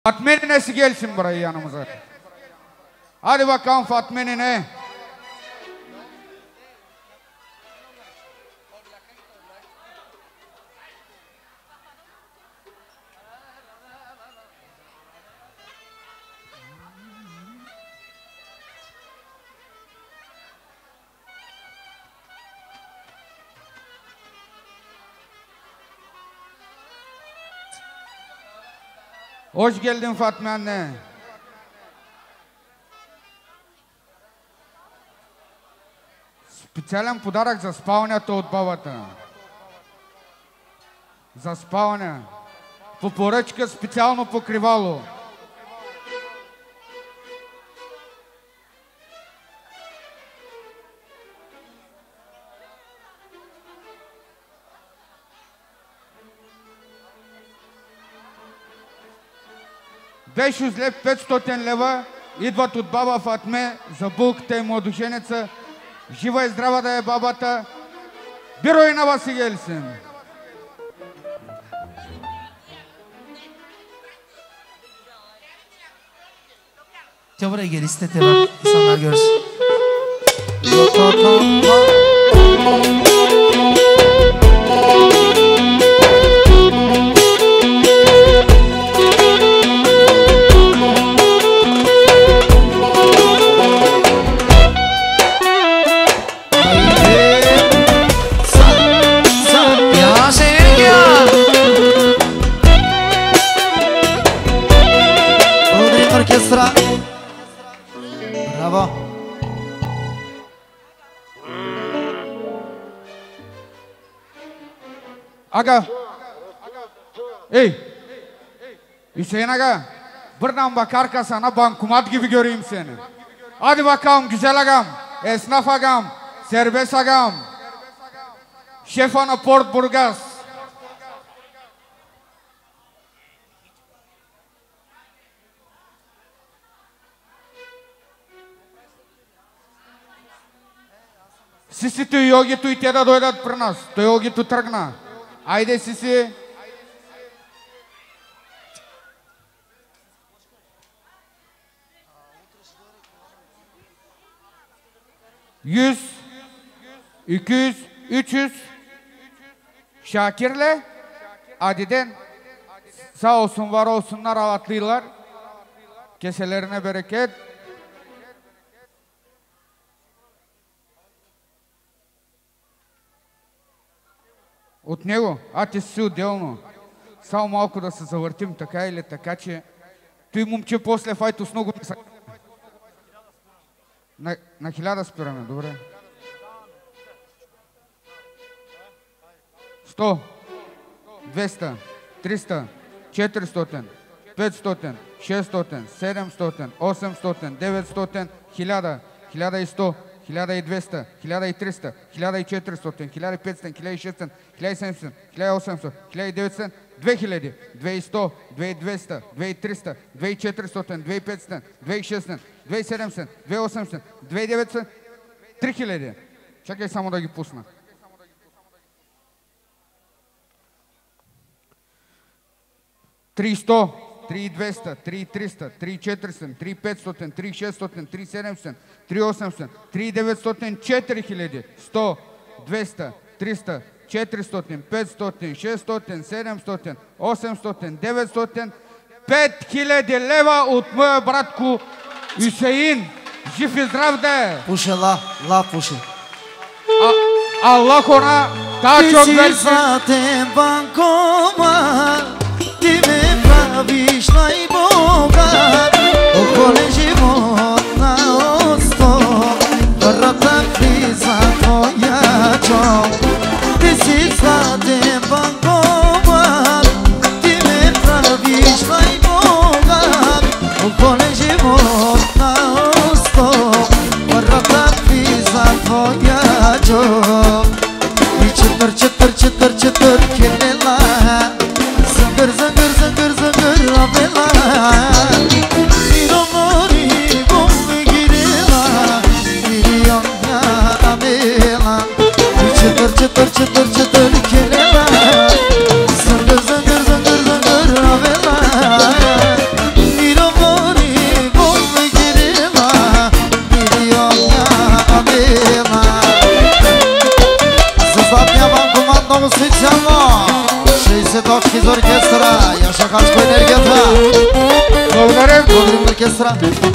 Fatma ninesi gelsin buraya yanımıza. Hadi bakalım Fatma nine. Hoş geldin Fatma anne. Специален подарък за спалнята от бабата. За спалня. По поръчка специално покривало. Беше зле 500 лева идват от баба Фатме за булката и младоженеца. Жива и здрава да е бабата. Биро и на вас и гелсен. Tja, buraya gel istete bak. İnsanlar görsün. Orkestra. Bravo. Aga. Ey. Hüseyin aga. Buradan bakar sana bankomat gibi göreyim seni. Hadi bakalım güzel agam. Esnaf agam. Serbest agam. Şef ana Port Burgas. Сисито и Йогито и те да дойдат при нас. Той Йогито тръгна. Айде, Сиси. Yüz, 200, 300. Şakir'le Adi'den sağ olsun var olsunlar alatlıylar. Keselerine bereket. От него, ти си отделно. Само малко да се завъртим така или така, че той момче после файто с много... На 1000 спираме, добре. 100, 200, 300, 400, 500, 600, 700, 800, 900, 1000, 1100, 1200, 1300, 1400, 1500, 1600, 1700, 1800, 1900, 2000, 2100, 2200, 2300, 2400, 2500, 2600, 2700, 2800, 2900, 3000. Чакай само да ги пусна. Тристо, 3200, 3300, 3400, 3500, 3600, 3700, 3800, 3900, 4000, 100, 200, 300, 400, 500, 600, 700, 800, 900, 5000 лева от моя братко Юсеин. Жив и здрав да е! Пуше ла пуше. Allah ona daha çok versin. Zaten bankoma ti me praviš najbogat u kole života osto vrata kriza tvoja čov ti si zaten bankoma ti me praviš najbogat u kole života osto vrata kriza tvoja čov çıtır çıtır çıtır çıtır kirliler zıngır zıngır zıngır zıngır оркестра.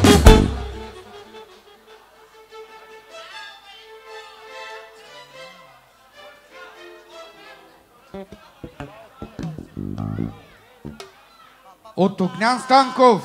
От Огнян Станков.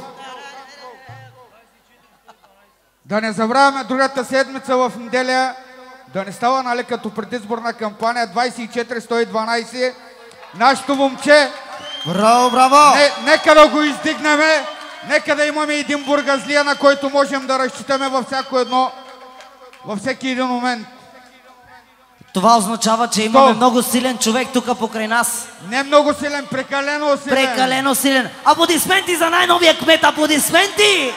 Да не забравяме другата седмица в неделя, да не става, нали, като предизборна кампания 24-112. Нашето момче. Браво, браво! Нека да го издигнеме. Нека да имаме един бургазлия, на който можем да разчитаме във всеки един момент. Това означава, че имаме много силен човек тук покрай нас. Не много силен, прекалено силен. Прекалено силен. Аплодисменти за най-новия кмет, аплодисменти!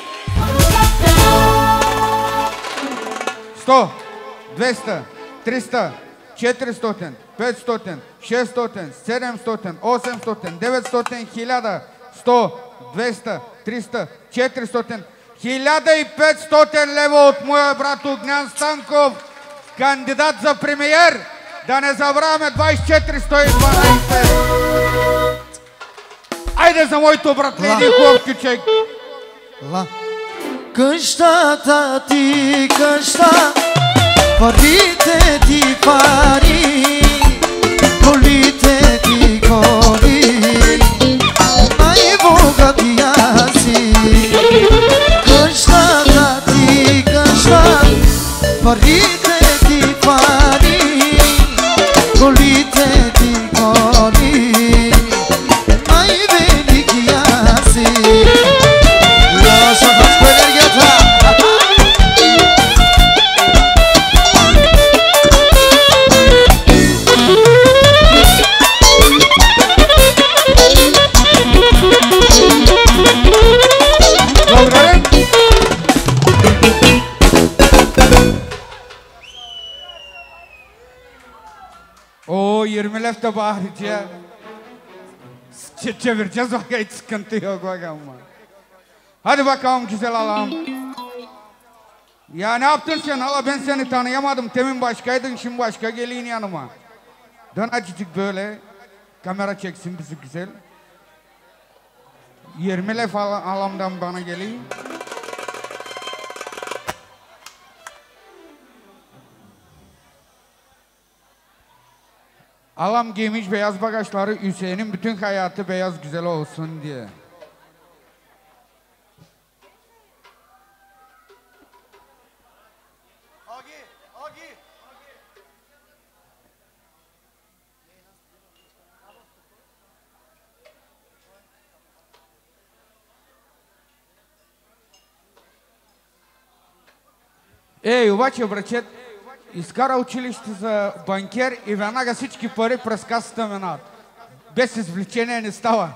100, 200, 300, 400, 500, 600, 700, 800, 900, 1000, 100, 200, 300, 400, 1500 лева от моя брат Огнян Станков, кандидат за премиер. Да не забравяме 24-112. Айде за моето братле, един хубав кючек. Къщата ти къща, парите ти пари, колите ти коли, най-богатия си. Къщата ти къща, парите ти пари, колите ти коли, най-великия си. О, Ермилев табахриче. Çevireceğiz vakit sıkıntı yok bakalım. Hadi bakalım güzel Allah'ım. Ya ne yaptın sen? Allah ben seni tanıyamadım. Temin başkaydın, şimdi başka gelin yanıma. Dön acıcık böyle. Kamera çeksin bizi güzel. 20 lef alamdan bana gelin. Alam giymiş beyaz bagajları, Hüseyin'in bütün hayatı beyaz güzel olsun diye. Ей, обаче, брачет, изкара училище за банкер и веднага всички пари през касата минават. Без извлечение не става.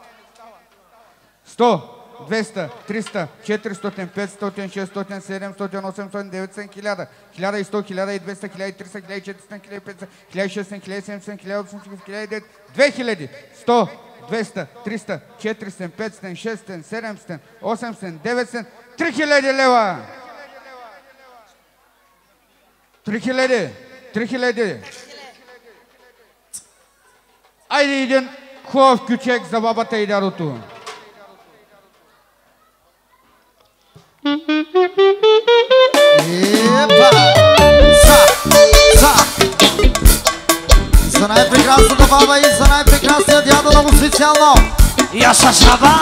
100, 200, 300, 400, 500, 600, 700, 800, 900, 1000, 1100, 1200, 1300, 1400, 1500, 1600, 1700, 1800, 1900, 2000, 100, 200, 300, 400, 500, 600, 700, 800, 900, 3000 лева! 3000. Айде един хубав кючек за бабата и дядото. За най-прекрасната баба и за най-прекрасния дядо много специално. Яша Шаба!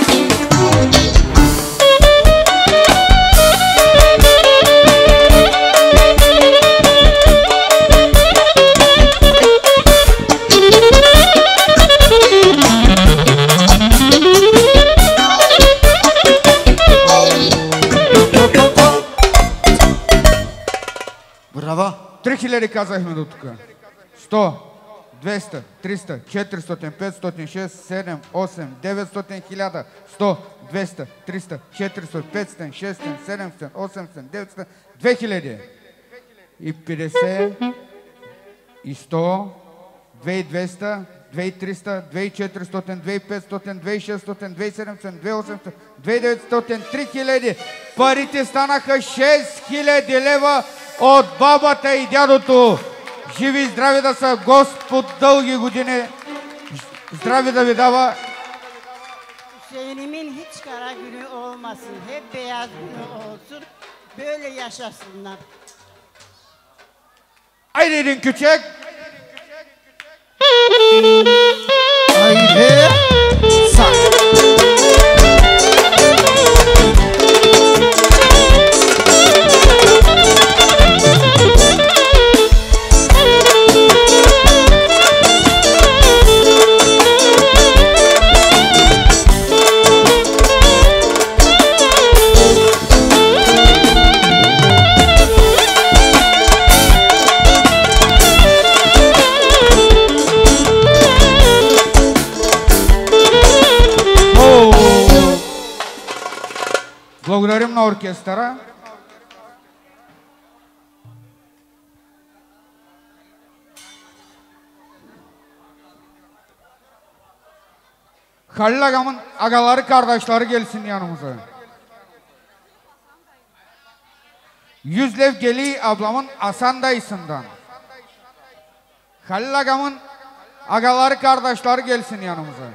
Браво! 3000 казахме до тук. 100, 200, 300, 400, 500, 6, 7, 8, 900, 1000, 100, 200, 300, 400, 500, 600, 700, 800, 900, 2000. И 50, и 100, 2200, 2300, 2400, 2500, 2600, 2700, 2800, 2900, 3000. Парите станаха 6000 лева от бабата и дядото. Живи и здрави да са, Господ дълги години здрави да ви дава. Hüseyin'imin hiç kara günü olmasın. Hep beyaz günü olsun. Böyle yaşasınlar. Haydi küçük. Haydi. Sağ. Благодарим на оркестъра. Halil Agam'ın agaları kardeşleri gelsin yanımıza. Yüzlev Geli ablamın Asan dayısından. Halil Agam'ın agaları kardeşleri gelsin yanımıza.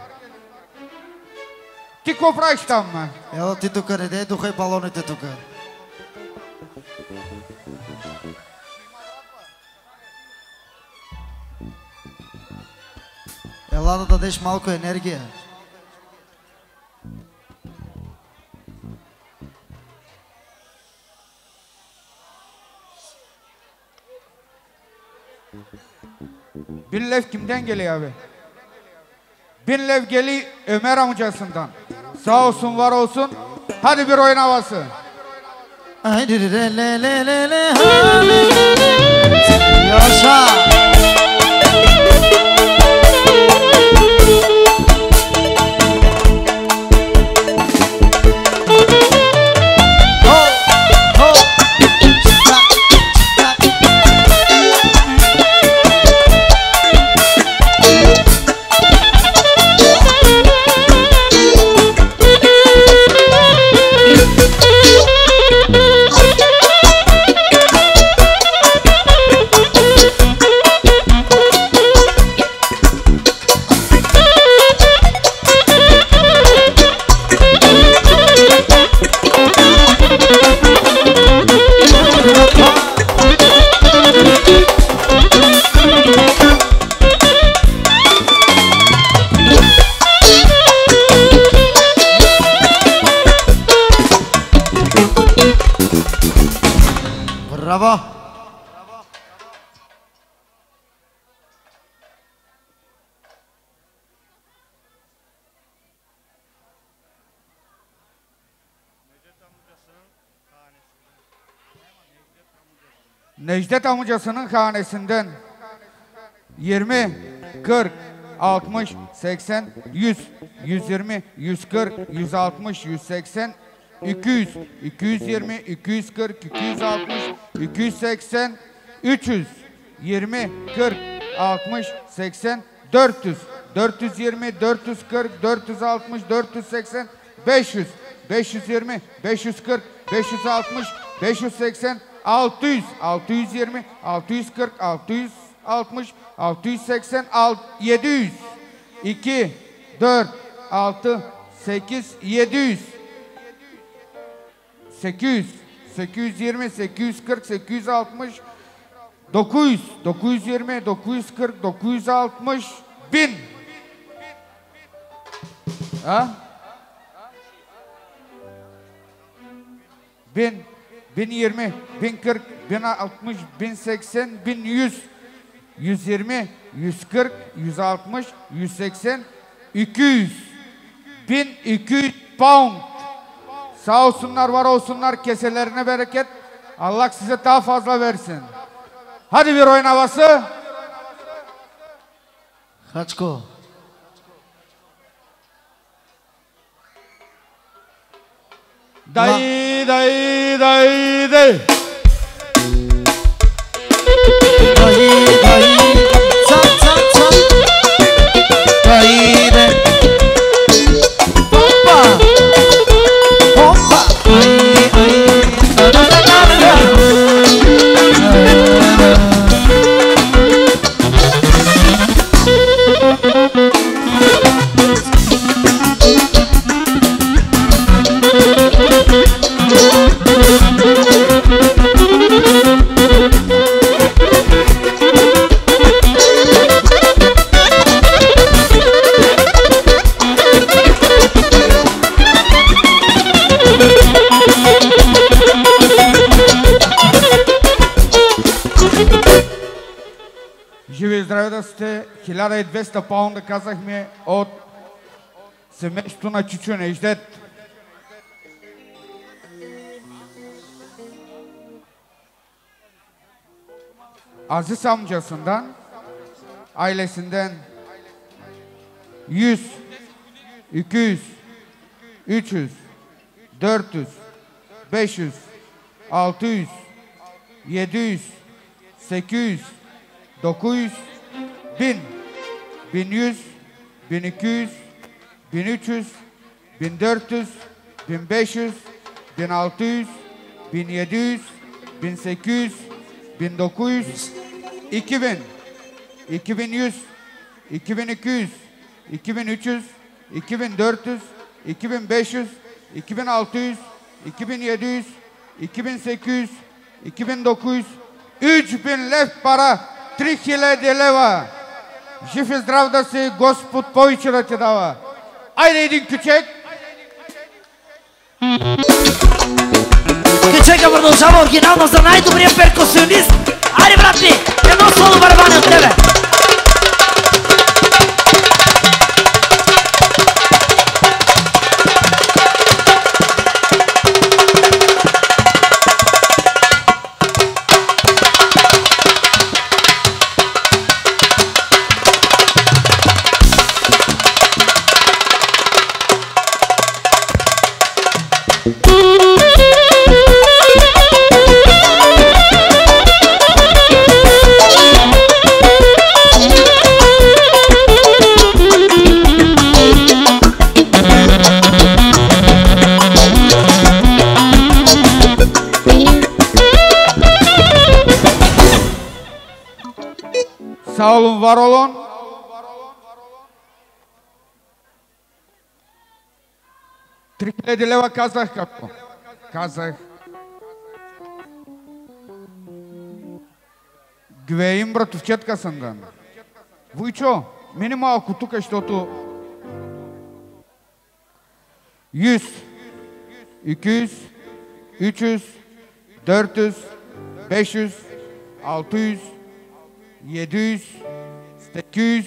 Ти какво правиш там, ме? Ела ти тук, не дей духай балоните тук. Ела да дадеш малко енергия. Bin Lev kimden geliyor abi? Bin Lev Geli Ömer amcasından. Sağ olsun, var olsun. Hadi bir oyun havası. Haydi le le le le le. Yaşa. Bravo. Necdet amcasının hanesinden 20, 40, 60, 80, 100, 120, 140, 160, 180, 200, 220, 240, 260, 280, 300, 20, 40, 60, 80, 400, 420, 440, 460, 480, 500, 520, 540, 560, 580, 600, 620, 640, 660, 680, 700, 2, 4, 6, 8, 700, 800, 820, 840, 860, 900, 920, 940, 960, 1000. Ha? 1000, 1020, 1040, 1060, 1080, 1100, 120, 140, 160, 180, 200, 1200 pound. Sağ olsunlar, var olsunlar, keselerine bereket. Allah size daha fazla versin. Hadi bir oyun havası. Хачко. Dayı dayı dayı dayı. Dayı dayı. Çat çat çat. Dayı de. Hoppa. Hoppa. Ay ay. Da da da da da. да сте 1200 паунда, казахме, от семейството на Чичо Неждет. Aziz amcasından ailesinden 100, 200, 300, 400, 500, 600, 700, 800, 900, 1000, 1100, 1200, 1300, 1400, 1500, 1600, 1700, 1800, 1900, 2000, 2100, 2200, 2300, 2400, 2500, 2600, 2700, 2800, 2900, 3000 лев пара, 3000 лева. Жив и здрав да си, Господ повече да ти дава. Айде един кючек. Кючека продължава оригинално за най-добрия перкусионист. Айде, брат ми, едно соло барабани от тебе. Sağ olun, var olun. Трихиляди лева казах какво? Казах. Гвеим братовчетка съм дан. Войчо, мини малко тук, защото 100, 200, 300, 400, 500, 600, 700, 800,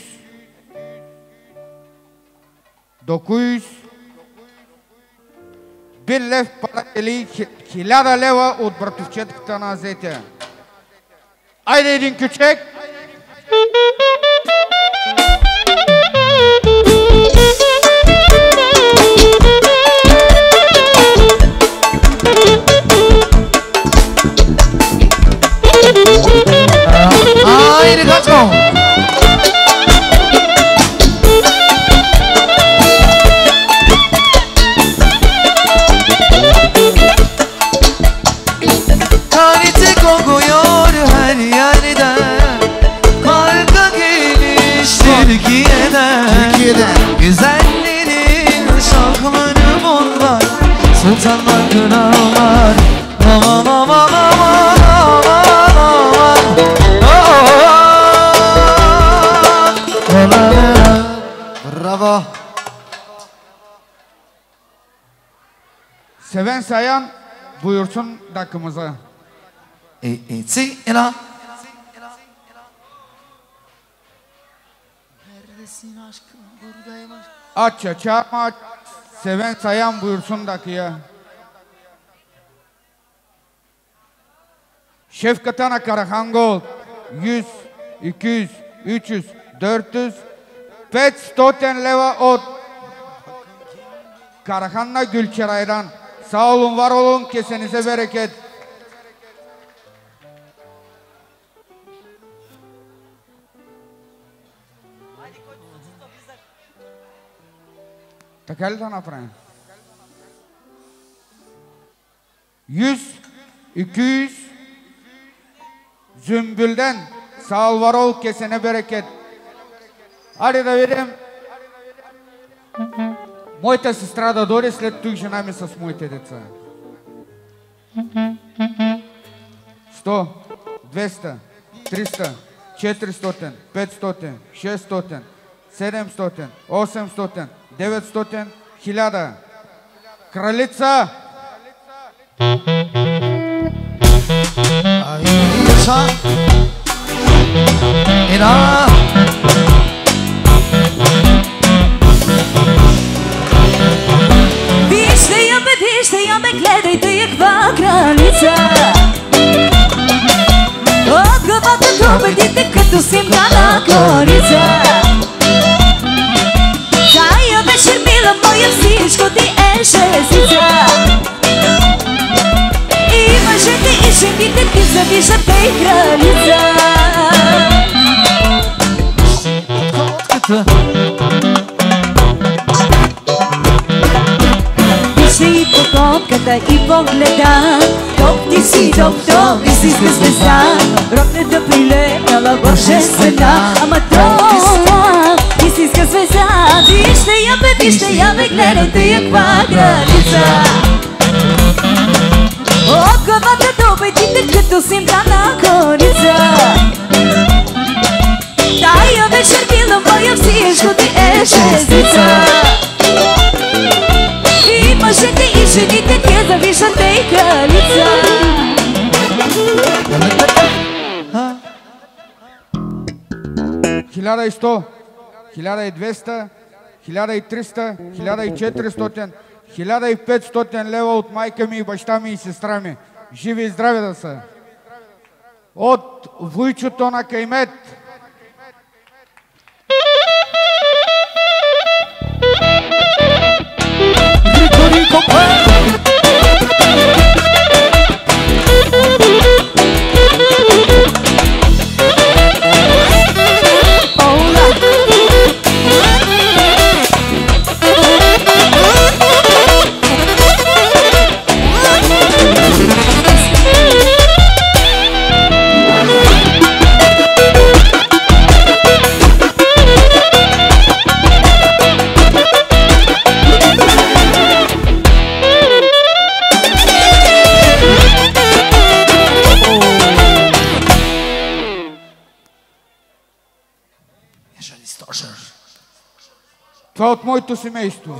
900, 1000 лев пара или 1000 лева от братовчетката на Азетия. Айде един кючек! Айде, Гачко! Kalite kokuyor her yerden, Karga geliş Türkiye'den. Güzellerin şarkıları bunlar, sultanlar krallar. Aman aman aman aman aman. Bravo. Seven sayan buyursun dakımıza. Si, ela. Neredesin aşkım? Buradayım aşkım. Aç ya çarpma aç. Seven sayan buyursun dakıya. Şefkata na Karahangol 100, 200, 300, 400, 500 leva от Karahanna Gülçeray'dan. Sağ olun, var olun, kesenize bereket. Така ли да направим? 100, 200, Zümbül'den. Sağ ol, var ol, kesene bereket. Hadi да видим. Моята сестра да дойде, след тук жена ми с моите деца. 100, 200, 300, 400, 500, 600, 700, 800, 900, 1000. Кралица! Ela. ме гледай, тъй каква кралица. От главата до петите, като снимка на корица. Тая вечер, мила моя, всичко ти е шестица. И мъжете и жените ти завиждат, тъй кралица. Вижте и покопката и погледа, топ ти си доктор, истинска звезда. Рокнета прилепнала божествена, ама това истинска звезда. Вижте я бе, гледайте я каква кралица. От главата до петите, като снимка на корица. Тая вечер, мила моя, всичко ти е шестица. И мъжете и жените ти завиждат, тъй кралица. 1100, 1200, 1300, 1400, 1500 лева от майка ми, баща ми и сестра ми. Живи и здрави да са. От Войчото на Каймет. Това е от моето семейство.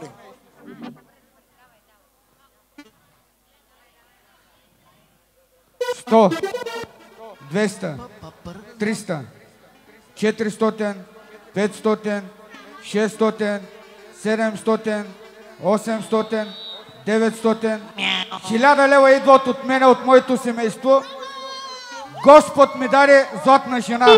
100, 200, 300, 400, 500, 600, 700, 800, 900, 1000 лева идват от мене, от моето семейство. Господ ми даде златна жена.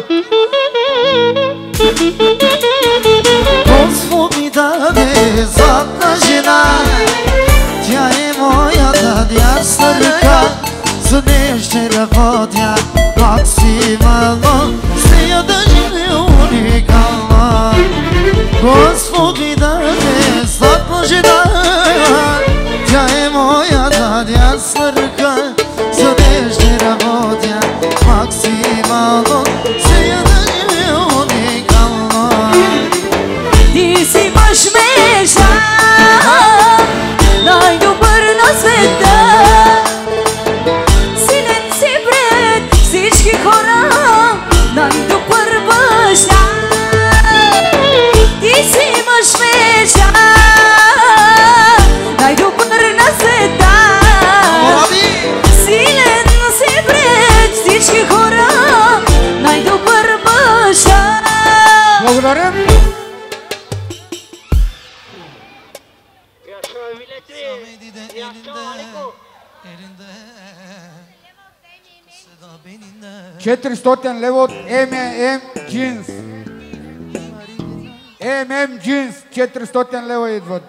Господ ми даде златна жена, тя е моята дясна ръка, за нея ще работя максимално, с нея да живея уникално. Господ ми даде златна жена, тя е моята дясна ръка, за нея ще работя максимално, с нея да живея уникално. Ти си мъж мечта, най-добър на света. Силен си пред всички хора, най-добър баща. Ти си мъж мечта, най-добър на света. Силен си пред всички хора, най-добър баща. Благодаря. $400 лева от M&M Jeans. M&M Jeans, 400 лева идват.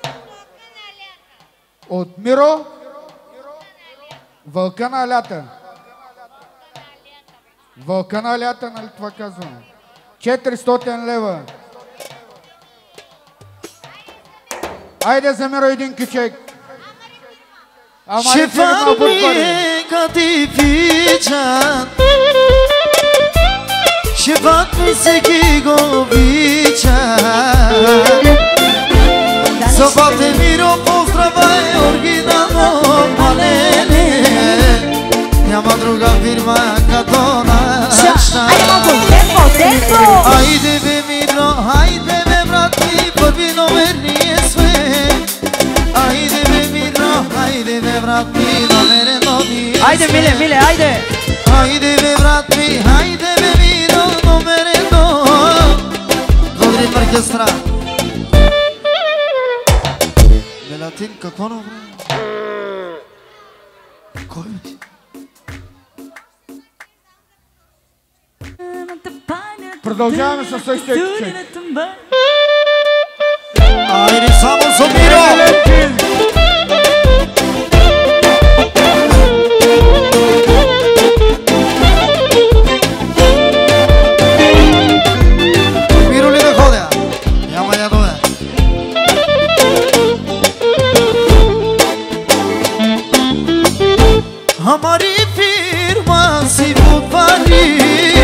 От Миро, Вълка на алята. Вълка на алята, нали това казвам? 400 лева. Айде за Миро един кичек. Шефът ми е катифичен, шефът ми всеки го обича. За бате Миро поздравай, оригинално палене, няма друга фирма като наша. Айде бе Миро, айде бе брат ми, първи номер ние сме. Айде бе Миро, айде бе брат ми, номер едно ние сме. Айде Миле, айде! Айде бе брат ми, айде бе Миро, номер едно. Благодарим оркестра. Мелатин, какво направи? Кой бе? Продължаваме със същия човек. Айде само за Миро! Миро ли да ходя? Няма да дойде. Амари фирма си подвали,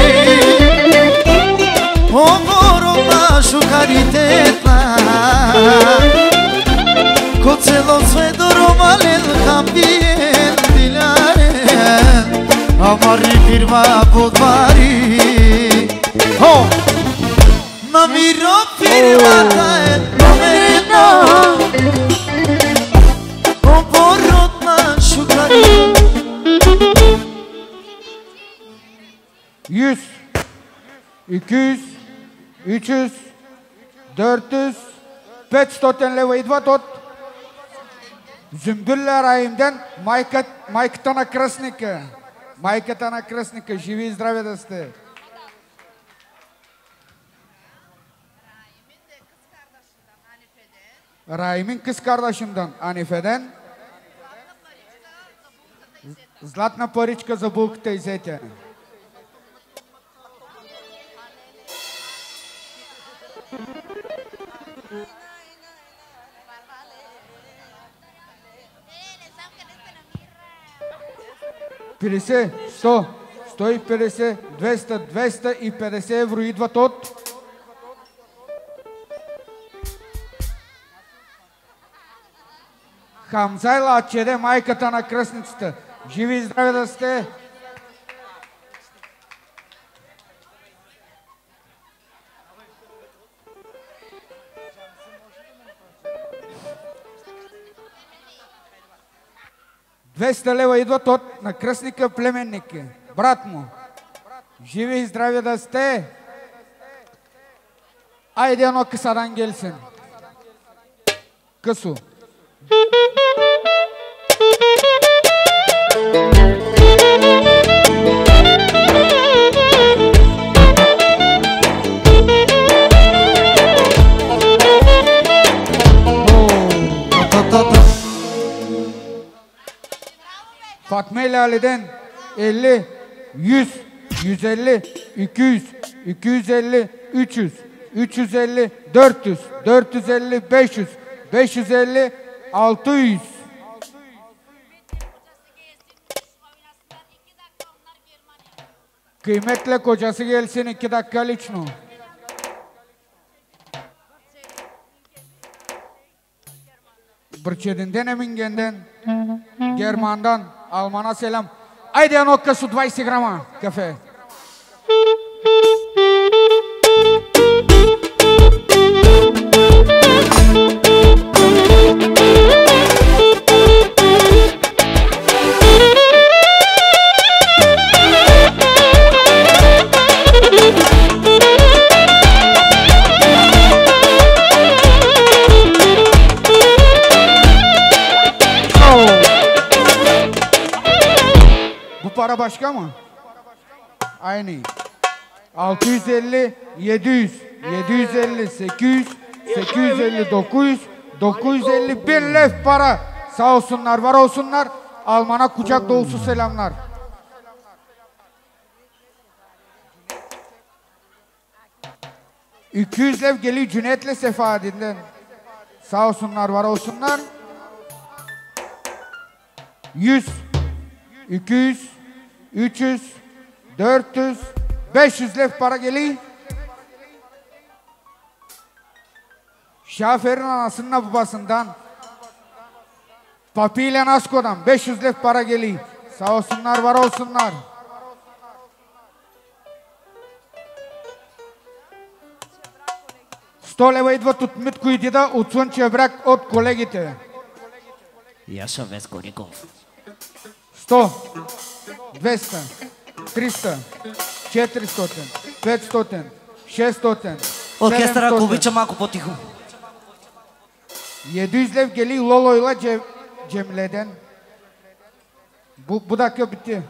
огромна шукаритетна, ко цело свето ромален хамбиен дилярен. Амари фирма подвали, на Миро фирмата е номер едно, оборотна шукаритетна. 100, 200, 300, 400, 500 лева идват от Зюмбюлля Раимден, майката на кръстника. Майката на кръстника, живи и здрави да сте. Раймин kız kardeşimden Anife'den zlatna паричка за булката и зетя. $50, $100, $150, $200, $250 идват от Хамзайла Ачеде, майката на кръстницата. Живи и здрави да сте! $200 идват от на кръстника племенники. Брат му. Живи и здрави да сте! Айде едно късадан гелсен. Късо. Fatma ile Ali'den 50, 100, 150, 200, 250, 300, 350, 400, 450, 500, 550, 600. Kıymetle kocası gelsin 2 dakika lično. Brçedinden Emingenden, Germandan, Alman'a selam. Haydi yanokka su 20 grama kafe. Para başka mı? Aynı. 650, 700, 750, 800, 850, 900, 950, 1000 lef para. Sağ olsunlar, var olsunlar. Alman'a kucak dolusu selamlar. $200 lev geliyor Cüneyt'le Sefadi'nden. Sağ olsunlar, var olsunlar. 100, 200, 300, 400, 500 lef para geliyor. Şafer'in anasının babasından, Papi ile Nasko'dan 500 lef para geliyor. Sağ olsunlar, var olsunlar. $100 идват от Митко и Дида, от Слънчев бряг, от колегите. Яша Веско Ников. 100, 200, 300, 400, 500, 600, Оркестър, ако 700. обича малко по-тихо. 700 лев geliyor Lolo'yla Cemle'den. Bu dakika bitti.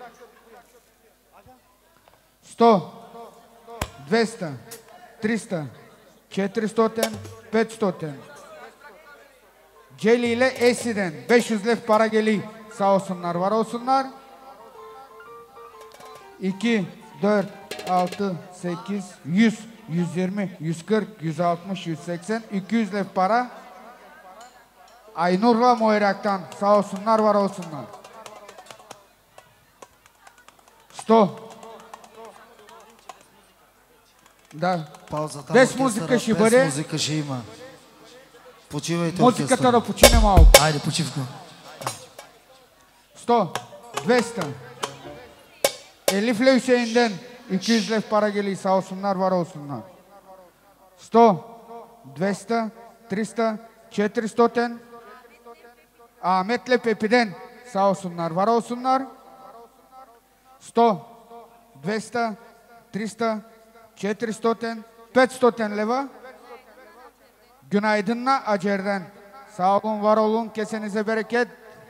100, 200, 300, 400, 500. Celi ile Esi'den 500 lef para geliyor. Sağ olsunlar, var olsunlar. 2, 4, 6, 8, 100, 120, 140, 160, 180, 200 lef para. Aynur'la Moyrak'tan sağ olsunlar, var olsunlar. 100. Да. Паузата. Без музика ще бъде. Без музика ще има. Почивайте, Музиката да почине малко. Айде, почивка. 100, 200. Elif ile Hüseyin'den 200 lef para geliyor. Sağ olsunlar, var olsunlar. 100, 200, 300, 400. Ahmet'le Pepi'den sağ olsunlar, var olsunlar. 100, 200, 300, 400, 500 leva. Günaydın'la Acer'den. Sağ olun, var olun, kesenize bereket.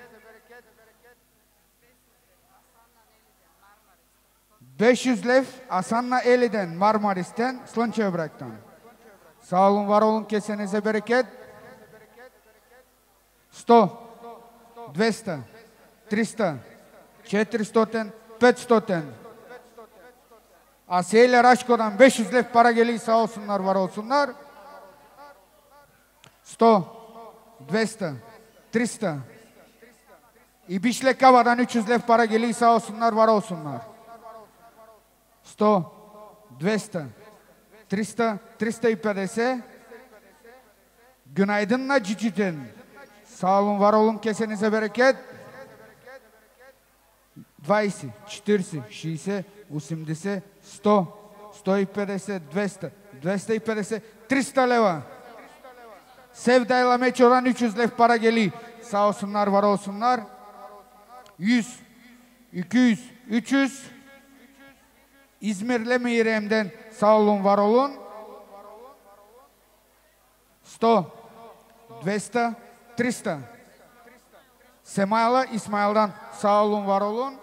$500 lef Asan'la Eli'den, Marmaris'ten, Slınçevrak'tan. Sağ olun, var olun, kesenize bereket. 100, 200, 300, 400, 500. Asiye Raşko'dan 500 lef para geliyor, sağ olsunlar, var olsunlar. 100, 200, 300. İbişle Kava'dan 300 lef para geliyor, sağ olsunlar, var olsunlar. 100, 200, 300, 350. Günaydın'la Cici'den. Sağ olun, var olun, kesenize bereket. 20, 40, 60, 80, 100, 150, 200, 250, 300 leva. Sevda'yla Meço'dan 300 lef para geliyor. Sağ olsunlar, var olsunlar. 100, 200, 300. İzmir'le Meyrem'den sağ olun, var olun. 100, 200, 300. Sema'yla İsmail'dan sağ olun, var olun.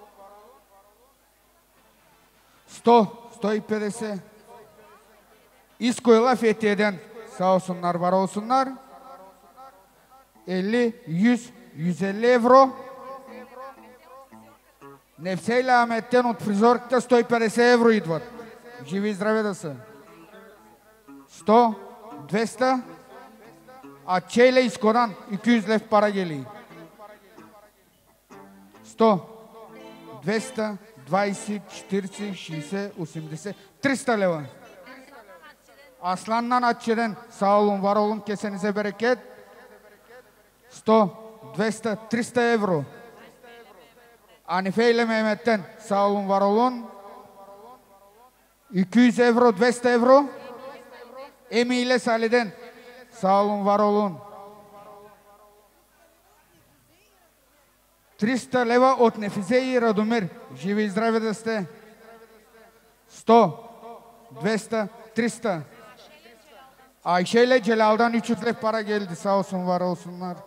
100, 150. İsko'yla Fethiye'den sağ olsunlar, var olsunlar. 50, 100, 150 euro. Нефсейле Ахметтен от фризорката 150 евро идват. Живи и здраве да са. 100, 200. А Чейле Искодан 200 лев para geliyor. 100, 200, 20, 40, 60, 80, 300 leva. Aslan'dan Atçı'dan sağ olun, var olun, kesenize bereket. 100, 200, 300 euro. Anife ile Mehmet'ten sağ olun, var olun. 200 euro, 200 euro. Emi ile Salih'den sağ olun, var olun. 300 лева от Нефизе и Радомир. Живи и здраве да сте. 100, 200, 300. Ayşe ile Celal'dan 300 lef para geldi. Sağ olsun, var olsunlar.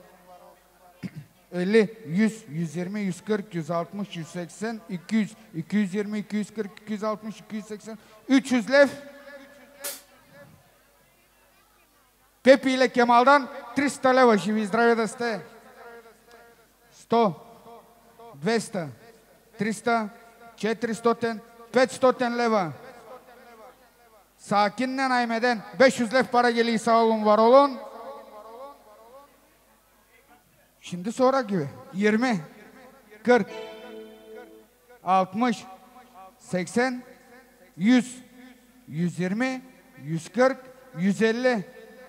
50, 100, 120, 140, 160, 180, 200, 220, 240, 260, 280, 300 lef. Pepi ile Kemal'dan 300 leva. Живи и здраве да сте. 100, 200, 300, 400, 500 leva. Sakin'le Naime'den 500 lef para geliyor. Sağ olun, var olun. Şimdi sonra gibi. 20, 40, 60, 80, 100, 120, 140, 150.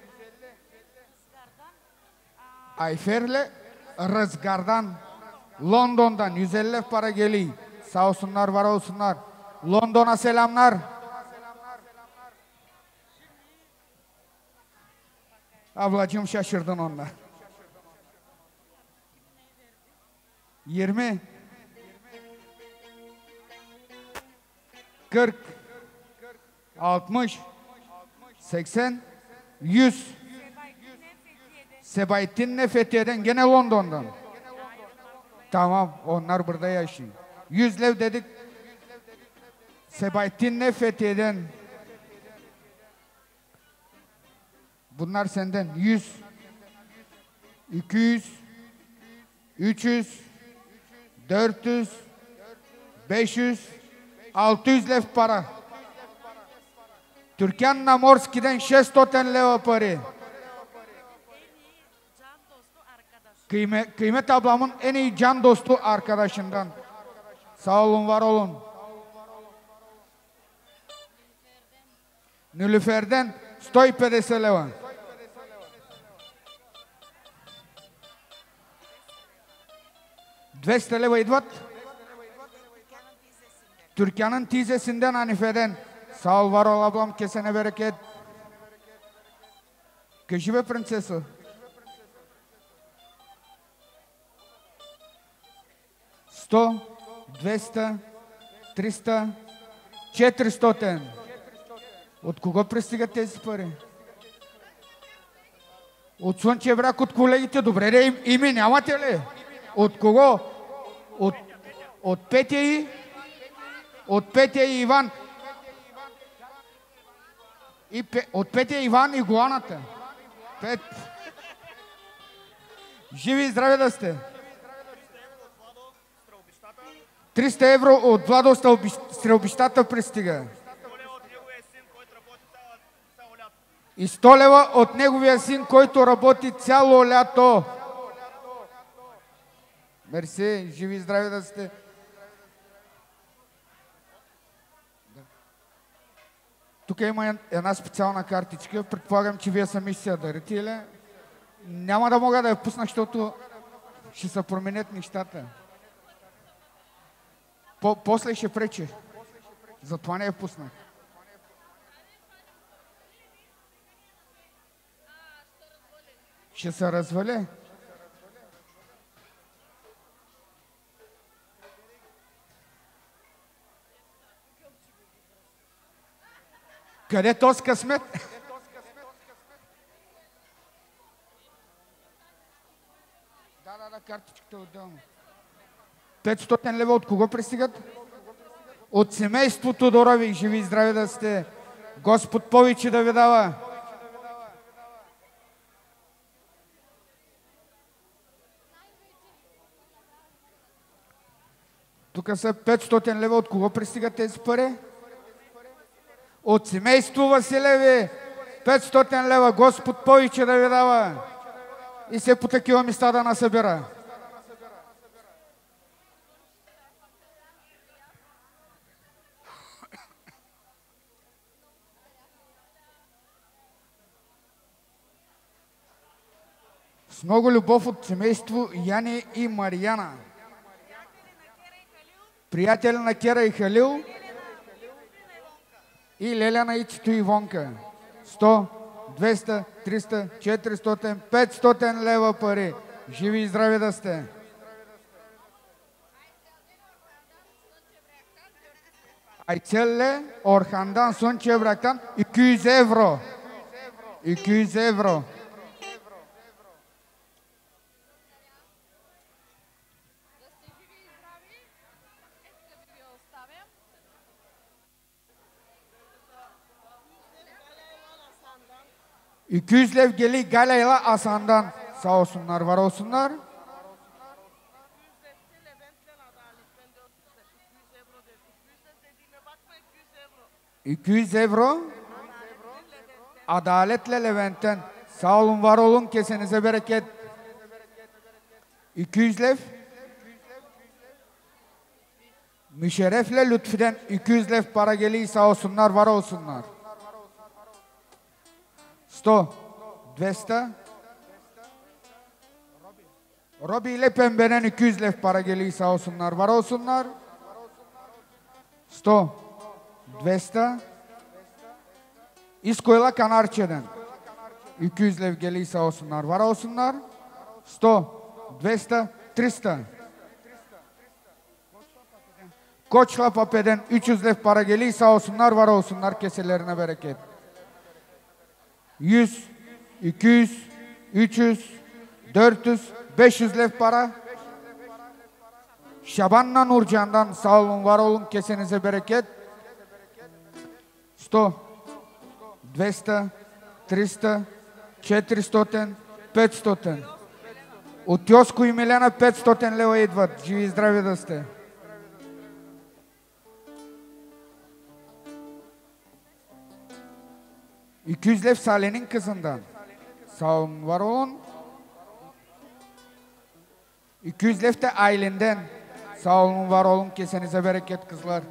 Ayfer'le Rızgar'dan, London'dan 150 lef para geliyor. Sağ olsunlar, var olsunlar. London'a selamlar. Ablacığım şaşırdın onunla. 20, 40, 60, 80, 100. Sebahattin'le Fethiye'den, gene London'dan. Tamam, onlar burada yaşıyor. 100 lev dedik. Sebahattin'le Fethiye'den. Bunlar senden. 100, 200, 300, 400, 500, 600 lev para. Türkan Namorski'den 600 leva parı. Kıymet ablamın en iyi can dostu arkadaşından. Sağ olun, var olun. Nilüfer'den 150 leva. $200 leva idvat. Türkan'ın teyzesinden Hanife'den. Sağ ol, var ol ablam, kesene bereket. Кажи бе, принцесо. $100, $200, $300, $400. От кого пристигат тези пари? От Слънчев бряг, от колегите. Добре, де, име нямате ли? От кого? От Петя и? От Петя и Иван. От Петя Иван и Голаната. Пет. Живи и здрави да сте. 300 евро от Владо Стрелбищата пристига. И 100 лева от неговия син, който работи цяло лято. Мерси, живи и здрави да сте. Тук има една специална картичка. Предполагам, че вие сами ще се я дарите, или? Няма да мога да я пусна, защото ще се променят нещата. После ще пречи. Затова не я пуснах. Ще се развали. Къде този късмет? Да, картичката е отделно. 500 лева от кого пристигат? От семейството Дорови. Живи и здрави да сте. Господ повече да ви дава. Тук са 500 лева. От кого пристигат тези пари? От семейство Василеви. 500 лева. Господ повече да ви дава. И се по такива места да насъбира. С много любов от семейство Яни и Марияна. Приятели на Кера и Халил. И Леляна и Чито Ивонка. 100, 200, 300, 400, 500 лева пари. Живи и здрави да сте. Айцелле, Орхандан, Слънчев бряг, 200 евро. 200 евро. $200 lev geli Galayla Asan'dan. Sağ olsunlar, var olsunlar. €200. Adaletle Levent'ten. Sağ olun, var olun, kesenize bereket. 200 lev. Müşerefle Lütfü'den 200 lev para geliyor, sağ olsunlar, var olsunlar. 100, 200. Robi ile Pembe'den 200 lev para geliyor, sağ olsunlar, var olsunlar. 100, 200. İskoyla Kanarçe'den 200 lev geliyor, sağ olsunlar, var olsunlar. 100, 200, 300. Koçla Pape'den 300 lev para geliyor, sağ olsunlar, var olsunlar, keselerine bereket. 100, 200, 300, 400, 500 lev para. Şabanna Nurcan'dan sağ olun, var olun, kesenize bereket. 100, 200, 300, 400, 500. От Йоско и Милена 500 лева идват. Живи и здрави да сте. $200 Salih'in kızından. Sağ olun, var olun. $200 de Aylin'den. Sağ olun, var olun, kesenize bereket kızlar.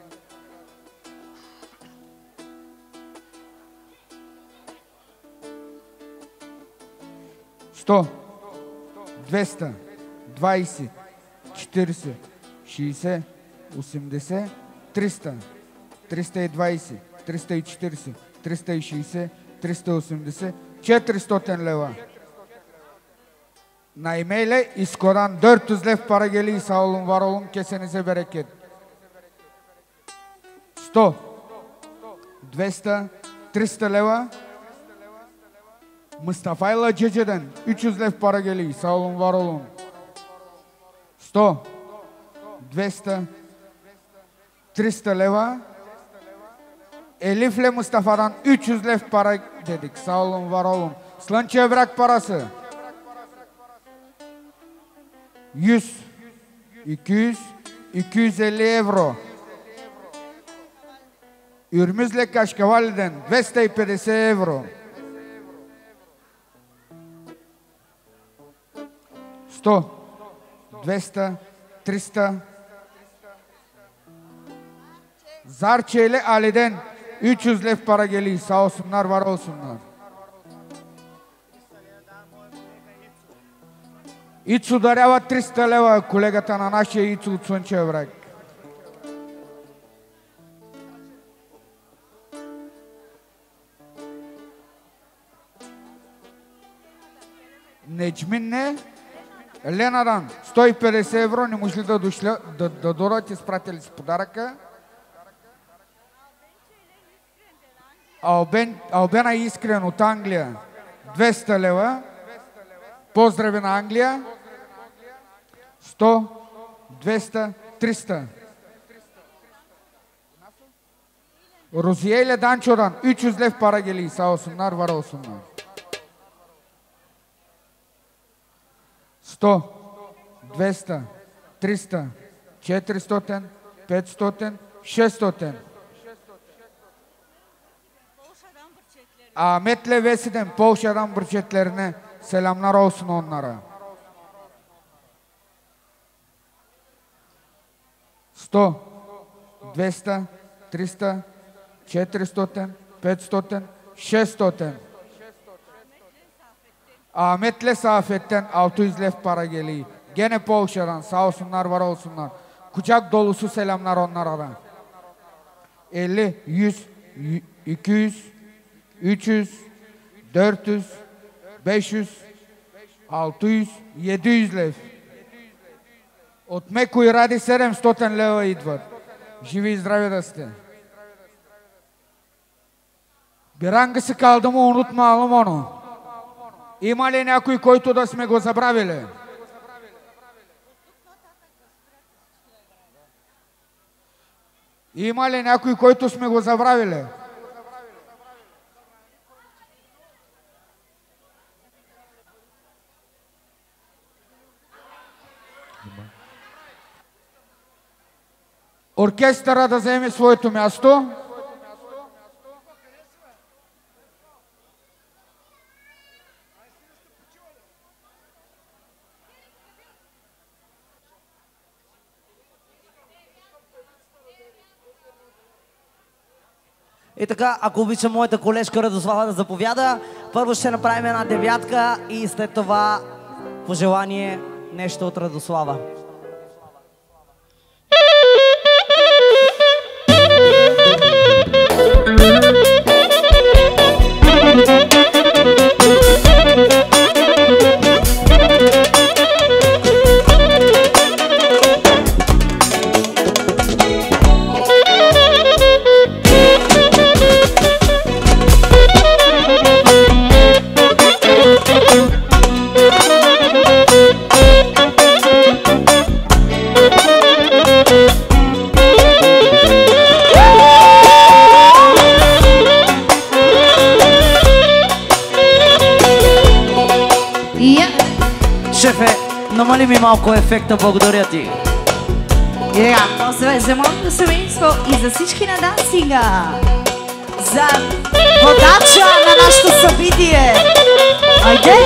$100, 200, 20, 40, 60, 80, 300, 320, 340, 360, 380, 400 лева. На имейле изкодан 400 лев para geliyor. Sağ olun, var olun, kesenize bereket. 100, 200, 300 leva. Mustafa'yla Cece'den 300 lef para geliyor. Sağ olun, var olun. 100, 200, 300 leva. Elif'le Mustafa'dan 300 lef para dedik. Sağ olun, var olun. Slınç evrak parası. 100, 200, 250 euro. Ürmüzle Kaşkavali'den 250 euro. 100, 200, 300. Zarçe ile Ali'den 300 lef para geliyor. Sağ olsunlar, var olsunlar. Ицу дарява 300 лева, колегата на нашия Ицу от Слънчев бряг. Неджминне, Ленадан, 150 евро, не може ли да дойдат изпратили с подаръка? Албена Искрен от Англия, 200 лева. Поздрави на Англия. 100, 200, 300. Розиеле Данчодан 300 лев para geliyor. Sağ olsunlar, var olsunlar. 100, 200, 300, 400, 500, 600. Ahmet Levesi'den Polşa'dan bırçetlerine selamlar olsun onlara. 100, 200, 300, 400, 500, 600. Ahmet'le Safet'ten 600 lef para geliyor. Gene Polşa'dan sağ olsunlar, var olsunlar. Kucak dolusu selamlar onlara da. 50, 100, 200, 300, 400, 500, 600, 700 лев. От Меко и Ради 700 лева идват. Живи и здрави да сте. Бирангası kaldı mı unutmayalım onu. Има ли някой, който да сме го забравили? Има ли някой, който сме го забравили? Оркестъра да вземе своето място. И така, ако обичам моята колежка Радослава да заповяда, първо ще направим една девятка и след това пожелание нещо от Радослава. Thank you. малко ефекта, благодаря ти. И така, поздраве за моето семейство и за всички на дансинга. За водача на нашето събитие. Айде,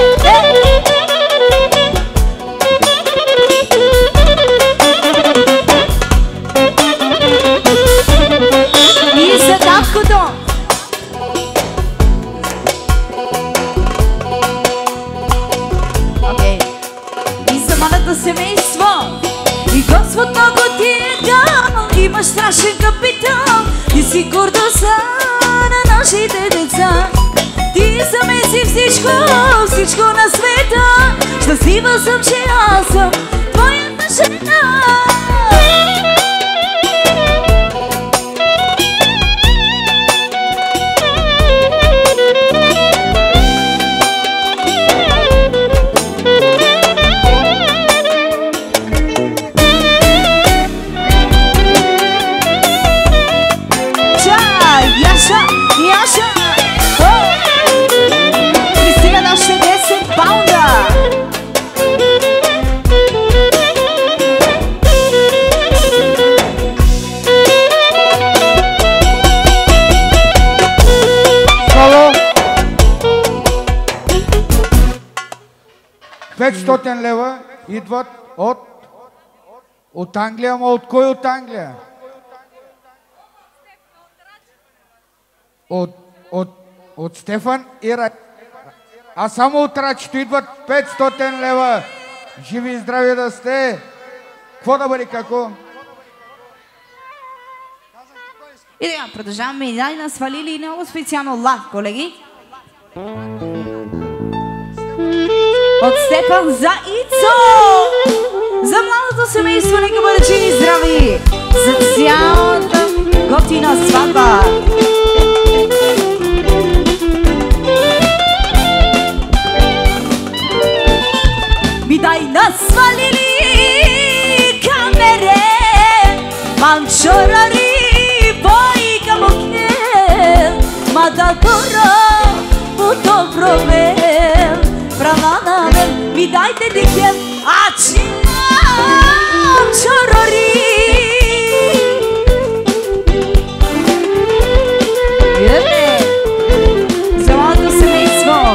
И за таткото. И за моето семейство. И Господ много ти е дал. Имаш страшен капитал. Ти си гордостта на нашите деца. Ти замеси всичко, всичко на света. Щастлива съм, че аз съм твоята жена. Яша! Пристига нашите 10 паунда! Соло! 500 лева идват от Англия, ама от кой от Англия? От Стефан и Рай. А само от Рачето идват 500 лева. Живи и здрави да сте. Какво да бъде, како? И така, продължаваме и дай на свалили много специално лав, колеги. От Стефан за Ицо! За младото семейство, нека бъде живи и здрави! За цялата готина сватба! Ми дай на свалили камере, манчорари, бойка мокнел, мадатора, фотопромел, права на мен, ми дайте дикел, ачи манчорари. За моето семейство.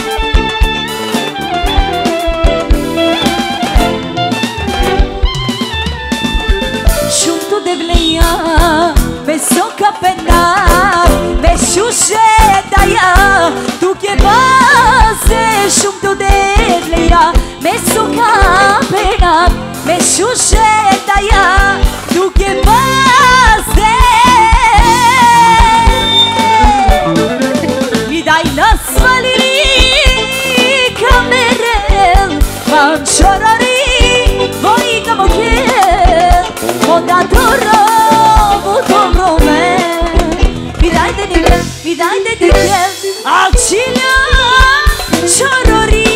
Junto de bleia, beso capenar, besuche daya, tu que vas junto de bleia, beso capenar, besuche daya, tu que vas e dai nas valiri camerel, manchorari, voi como que Odadoro, votobrome. Mi dai de kel, acina, chorori.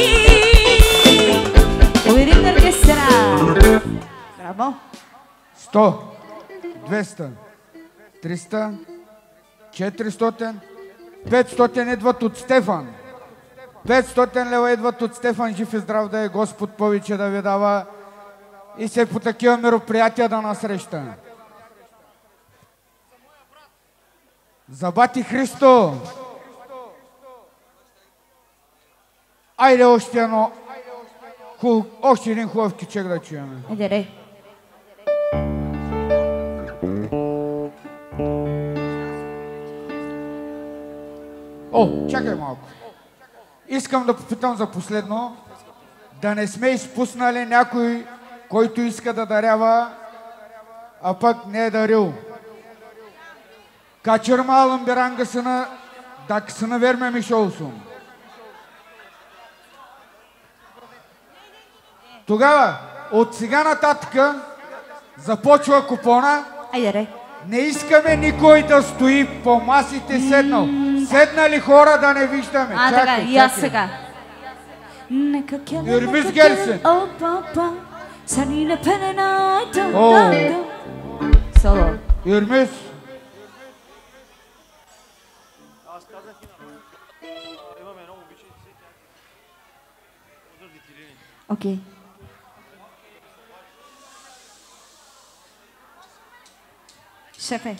Уверим на оркестъра. Браво. 100, 200, 300, 400, 500 идват от Стефан. 500 лева идват от Стефан. Жив и здрав да е Господ, повече да ви дава. И се по такива мероприятия да насреща. За бати Христо! Айде още един хубав кичек да чуеме. Айде. О, чакай малко. Искам да попитам за последно, да не сме изпуснали някой, който иска да дарява, а пък не е дарил. Качырма алым берангысыны дакысыны vermemiş olsun. Тогава, от сега нататък започва купона. Айде. Не искаме никой да стои по масите седнал. Седнали хора да не виждаме. А, така, и аз сега. Юрмиз gelsin. Соло. Юрмиз. Окей. Шефе.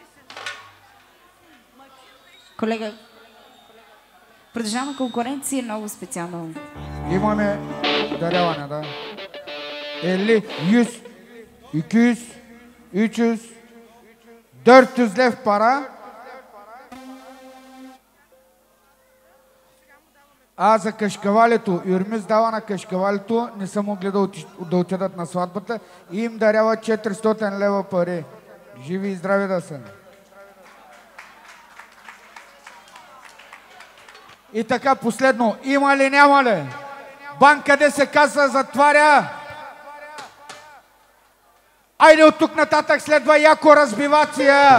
Колега, продължаваме конкуренция, много специално. Имаме даряване, да. 50, 100, 200, 300, 400 лев пара. А за кашкавалето, Юрмис дава на кашкавалето, не са могли да отидат на сватбата и им дарява 400 лева пари. Живи и здрави да са. И така последно, има ли, няма ли? Банка де се каса затваря. Айде от тук нататък следва яко разбивация.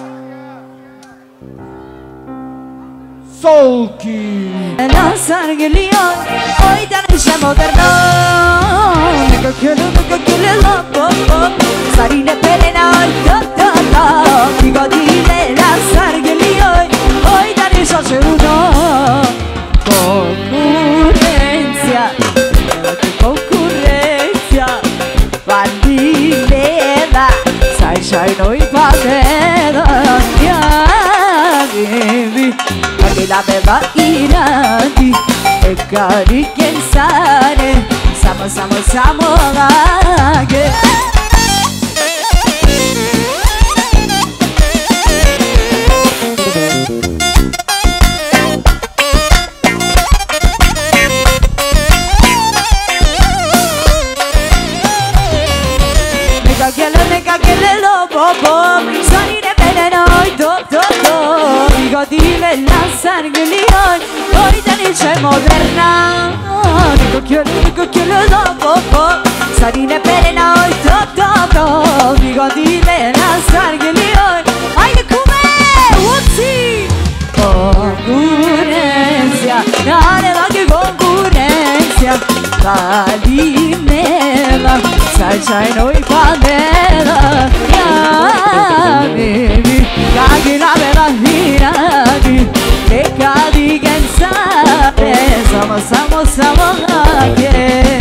Солки. La sargelion, hoy tan ella moderno. Neka kele la pop pop. Sarine pelena ta ta ta. Bigodile la sargelion, hoy tan ella uno. Concorrencia, concorrencia. Bandilera, sai sai noi padera. Ya baby. La beba iradi e cari pensare samo aghe Mega gele lo bobo sarine bene noi top top top Bigodile la sargelion hoy tan ella moderna Dico quiero lo bobo sarine bene noi top top top Bigodile la sargelion ay come uzzi concorrencia nare va che concorrencia Valimela sai noi padera ya baby caghi la bella hiradi e cadi cansare samo che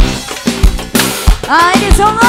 ai sono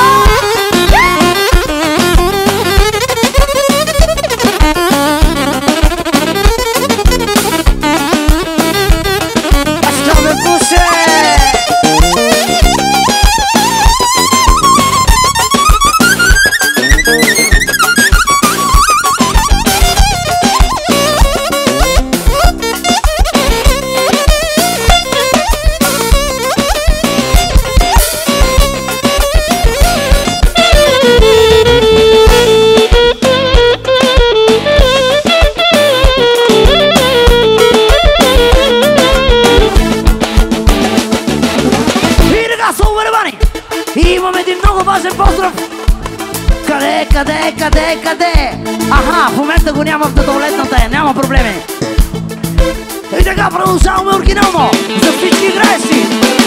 Къде? Аха, в момента го няма в туалетната, няма проблеми. И така продължаваме оригинално за всички играещи.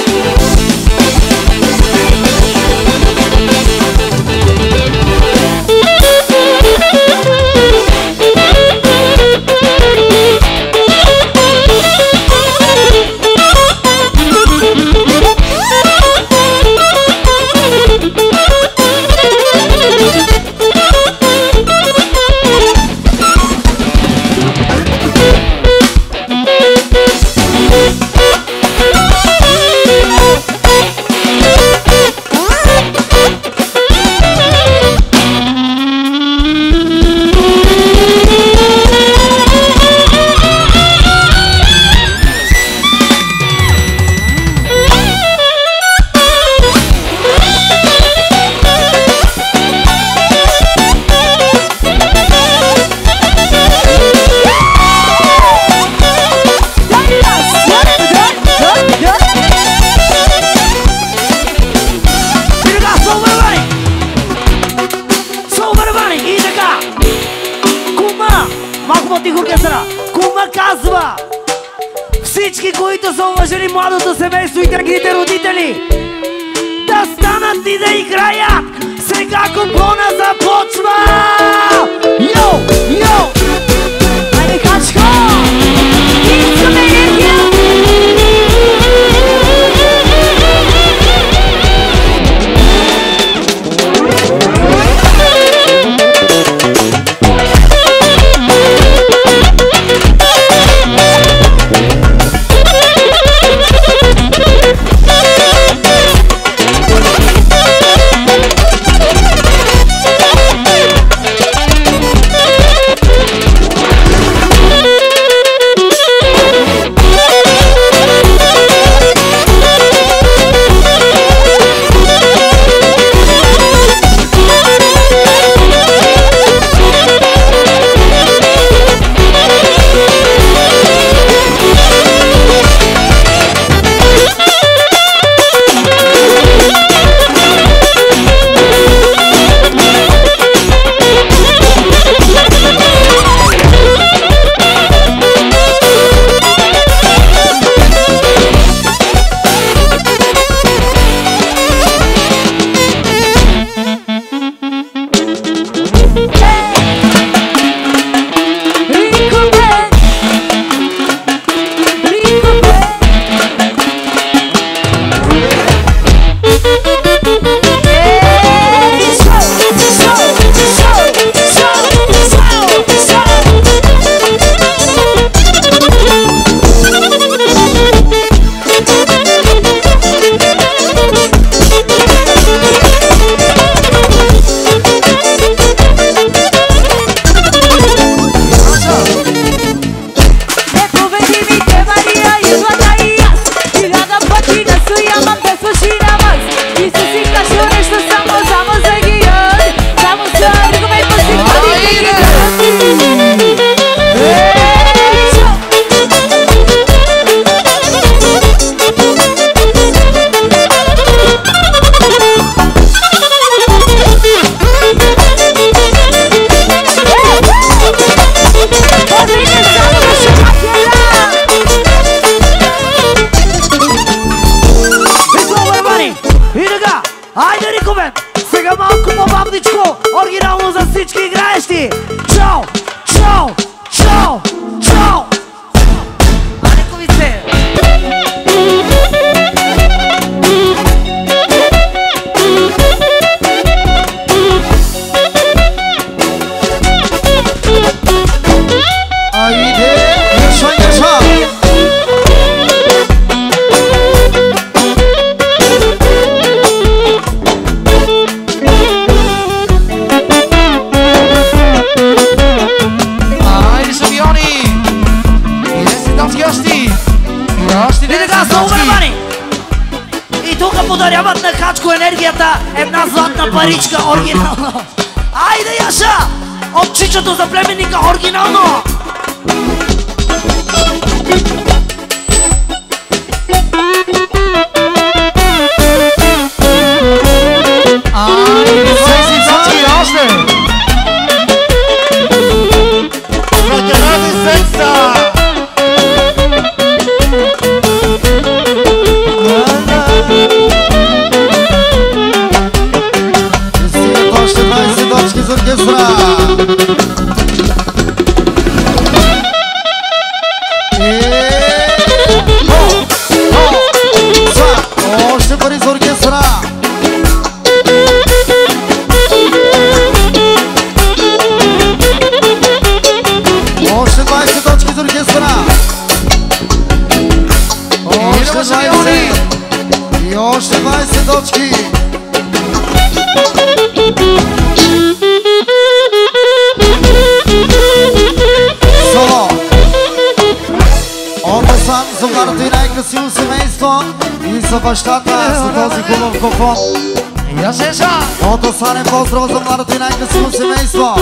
Всички, които са уважили младото семейство и техните родители, да станат и да играят. Сега купона започва! Йо! Йо! Айде, Хачко! Искаме енергия! Айде, Рикомен! Сега малко по-бавничко! Оригинално за всички играещи! Чао! Чао! Чао! Чао! Алековице! Айде, яша, яша! Айде, шампиони! Идете си дамски гости! Гости, И така са обребани! И тук подаряват на Хачко енергията една златна паричка оригинално! Айде, Яша! От чичото за племенника оригинално! Айде, секси дамски гости! Прокарани секса! Стигат още 20 точки за оркестра. Още пари за оркестра. Още 20 точки за оркестра. Още 20. И още 20 точки. Соло. Ордосан за младото и най-красиво семейство и за бащата за този хубав кофон. Ясеша! Ордосанен поздрав за младото и най-красиво семейство.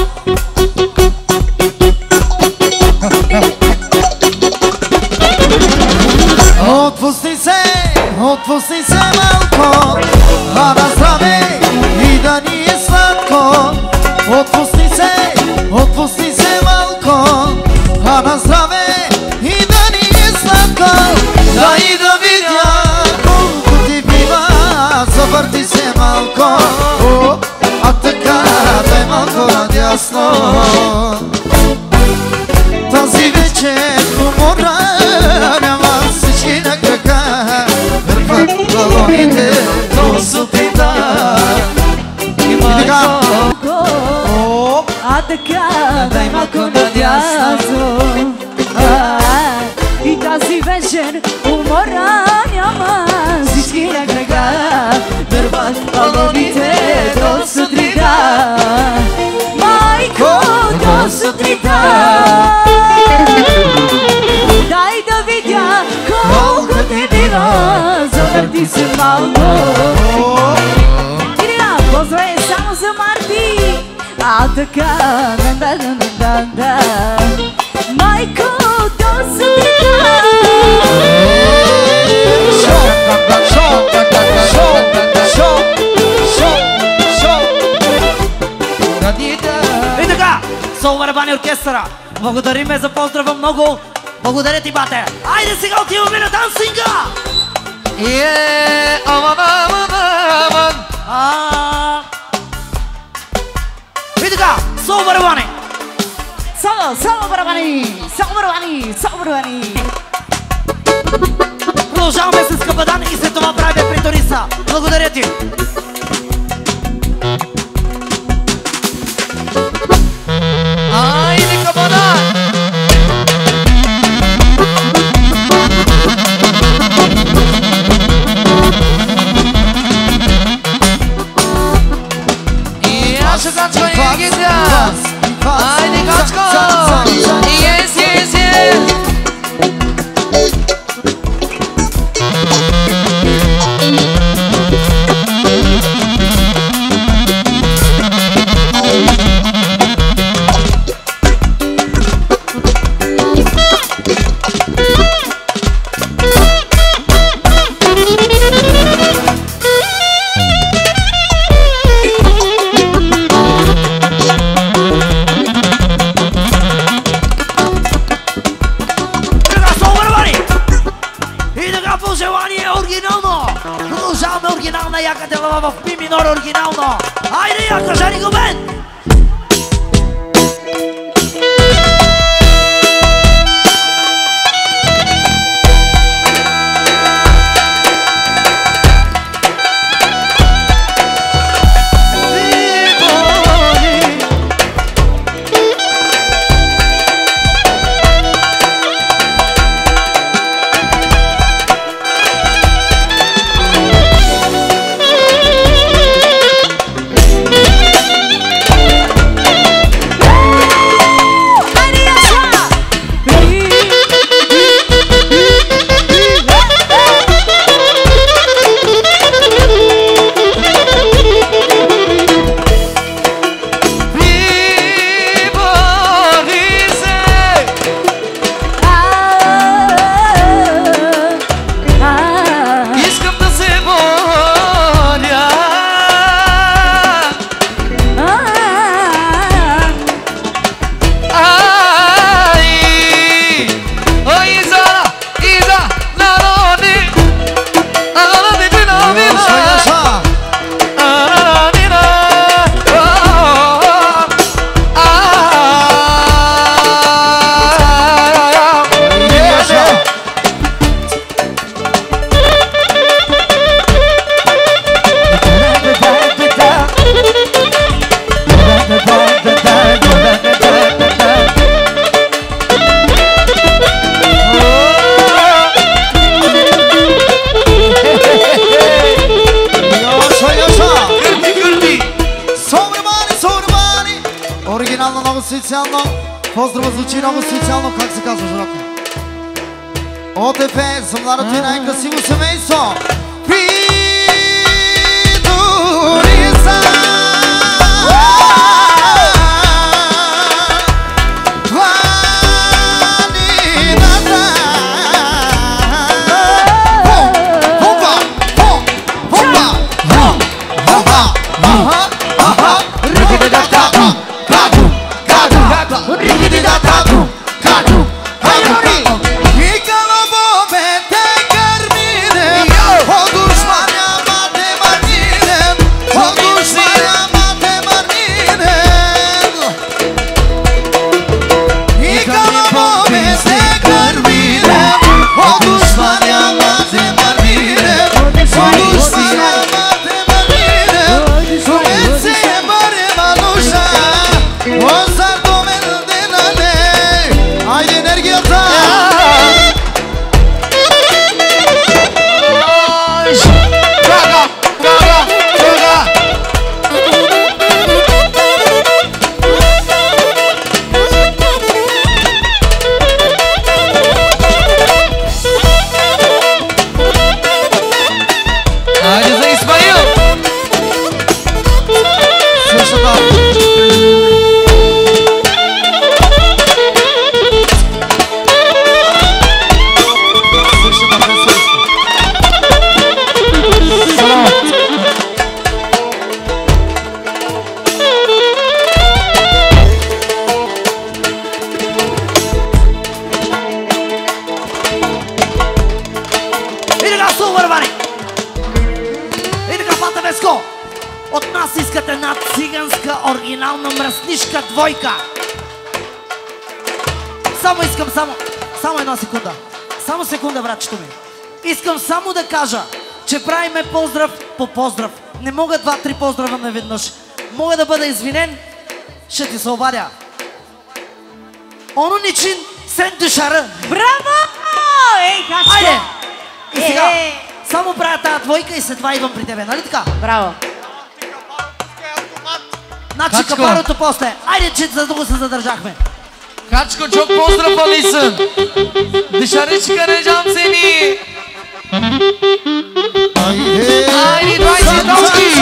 Отпусти се малко, а на здраве и да ни е сладко. Отпусти се малко, а на здраве и да ни е сладко. Да и да видя колко ти бива, завърти се малко, а така дай малко надясно. Тази вечер умора няма всички на крака, върват балоните до сутринта. И така, а така дай малко надясно. И тази вечер умора няма, всички на кръга върват балоните до сутринта. Майко, до сутринта. Дай да видя колко ти бива, завърти се малко. И сега, поздравей само за Марти. А така, да. Майко, до сутринта. И така, Сол Барабани оркестъра. Благодариме за поздрава много. Благодаря ти, бате. Айде сега отиваме на дансинга. И така, Сол Барабани. Само барабани. Продължаваме с Кабадан и след това правим Приториса. Благодаря ти. Айде, Кабадан! И аз ще Гачко и Гизя! Айде, Гачко! Yes! Собор оригинално. Айде я, кажа го мен! Поздрава звучи много специално, как се казва, жената? ОТП за младото и най-красиво семейство. Придорица планината. Бомба, бомба, бомба, бомба, рикидидата, гаду, гаду, рикидидата, гаду, гаду. От нас искат една циганска оригинална мръснишка двойка. Само една секунда. Само секунда, братчето ми. Искам само да кажа, че правиме поздрав по поздрав. Не мога 2-3 поздрава наведнъж. Мога да бъда извинен, ще ти се обадя. Оно Ничин Сен Дюшара. Браво! Ей, Качко! Айде! И сега, само правя тази двойка и след това идвам при тебе, нали така? Браво! Значи капарото после. Айде, че за дълго се задържахме. Качко, çok pozdrav alıyorsun. Dışarı çıkaracağım seni. Haydi Dwight Zidowski.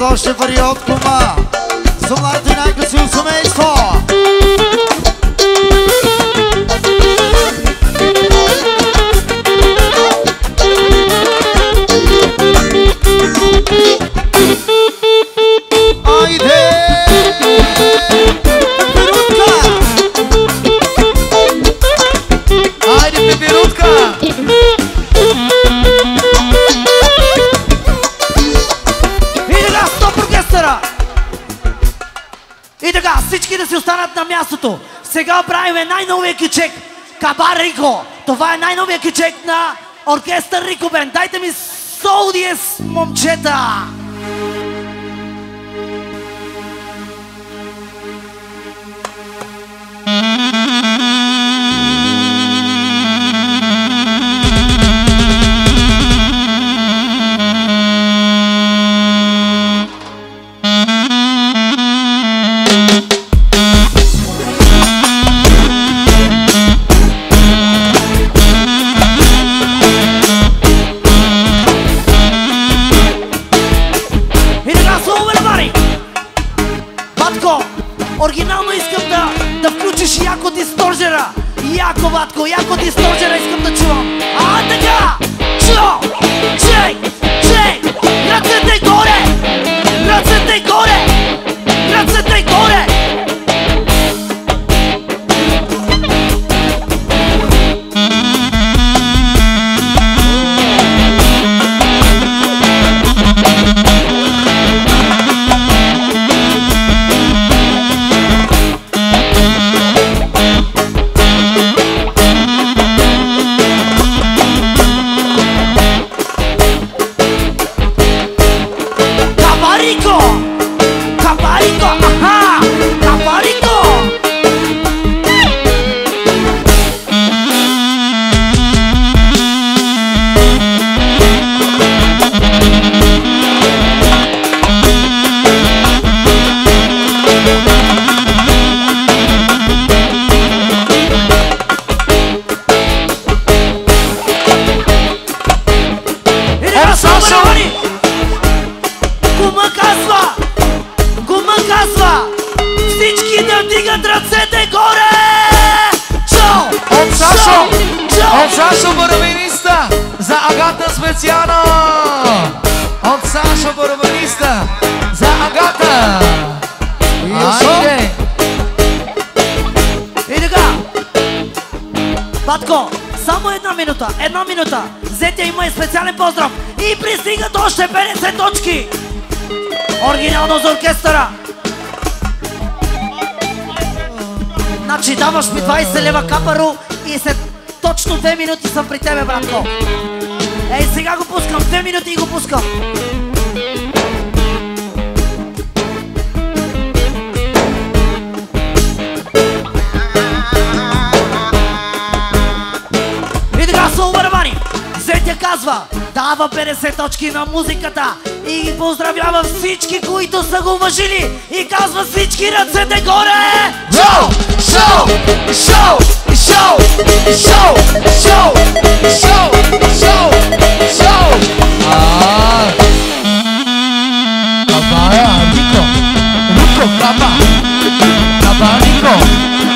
за още пари от кума. За младото и най-красиво семейство. Айде! Пипирутка! Айде, пипирутка! И така, стоп оркестъра! И така, всички да си останат на мястото. Сега правим най-новия кичек. Кабар Рико. Това е най-новия кичек на оркестър Рико Бенд. Дайте ми сол диез, момчета! Оригинално искам да включиш яко дисторжера. Яко, батко, яко дисторжера искам да чувам. А, така! Чу! Чей! Чей! Ръцете горе! Ръцете горе! Ръцете горе! Сашо Боровиниста за Агата специално! От Сашо Боровиниста за Агата! Айде! И така! Батко, само една минута! Зетя има и специален поздрав и пристигат още 50 точки! Оригинално за оркестъра! Значи даваш ми 20 лева капаро и след точно 2 минути съм при тебе, братко. Ей, сега го пускам, 2 минути и го пускам. И така са обървани. Зетя казва, дава 50 точки на музиката и ги поздравява всички, които са го уважили. И казва всички ръцете горе! Шоу! Шоу! Шоу! Шоу! Шоу! Шоу! Шоу! Шоу! Шоу! Кабая, Рико! Рико, Каба! Каба, Рико!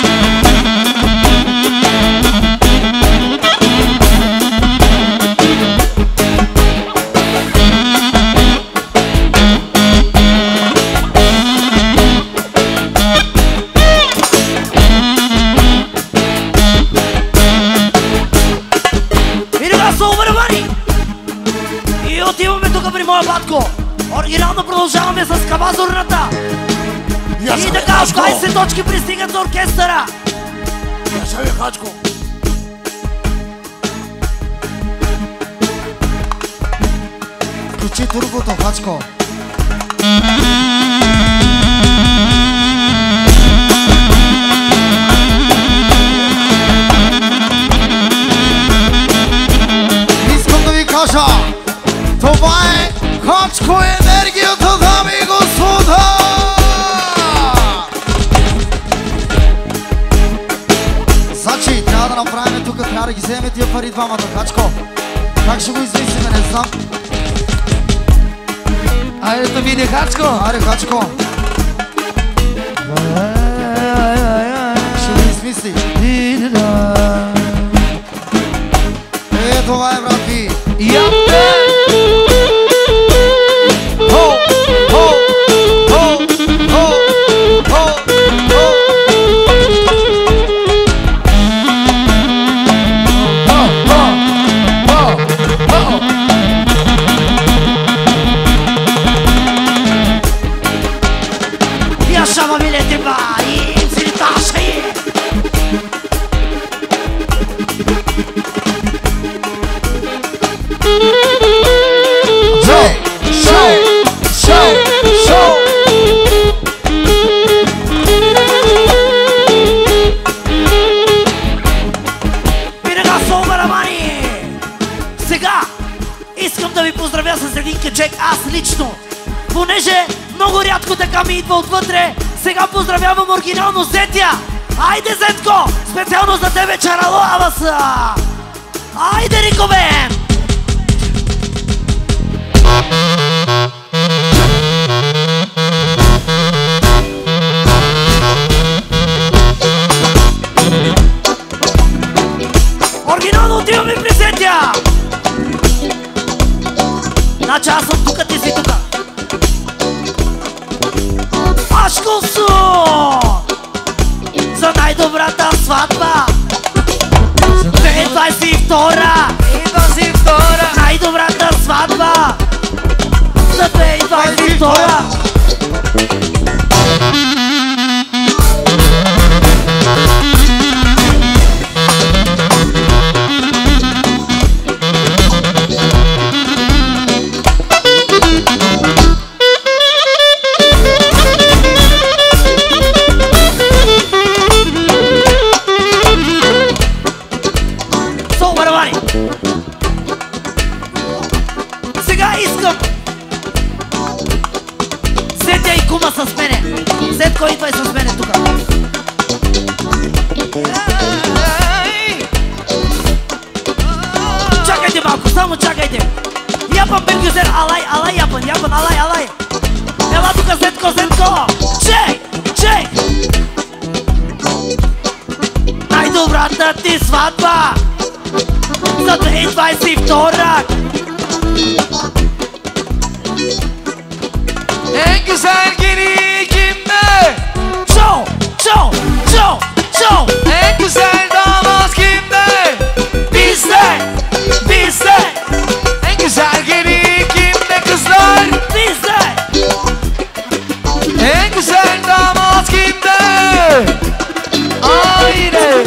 Оригинално продължаваме с кабазорната. И така, 20 точки пристигат за оркестъра. Яша ви, Хачко. Включи турбото, Хачко. Искам да ви кажа, това е Хачко енергията, дами и господа! Значи, трябва да направим тук, трябва да ги вземем тия пари двамата, Хачко. Как ще го измислиме, не знам. Айде да види Хачко. Аре, Хачко. Ще ми измисли. Това е, брат ви. Yaşama milletim var, iyiyim seni taşıyım. Сега искам да ви поздравя с един кечек, аз лично. Понеже много рядко така ми идва отвътре, сега поздравявам оригинално Зетя. Айде, Зетко! Специално за тебе, чарало, аваса! Айде, Рикове! Оригинално отиваме при Зетя! Значи аз съм тука, ти си тука. Ашкосо! За най-добрата сватба! 2022! Най-добрата сватба! За 2022! Сега искам Зетя и кума с мене. Зетко, идвай с мене тука. Чакайте малко, само чакайте. Япан Бергюзер, алай, япан, алай. Ела тука, Зетко. Чек! Най-добрата ти сватба за 2022. En güzel gelin kimde? Çoğ! En güzel damat kimde? Bizde! En güzel gelin kimde kızlar? Bizde! En güzel damat kimde? Haydi!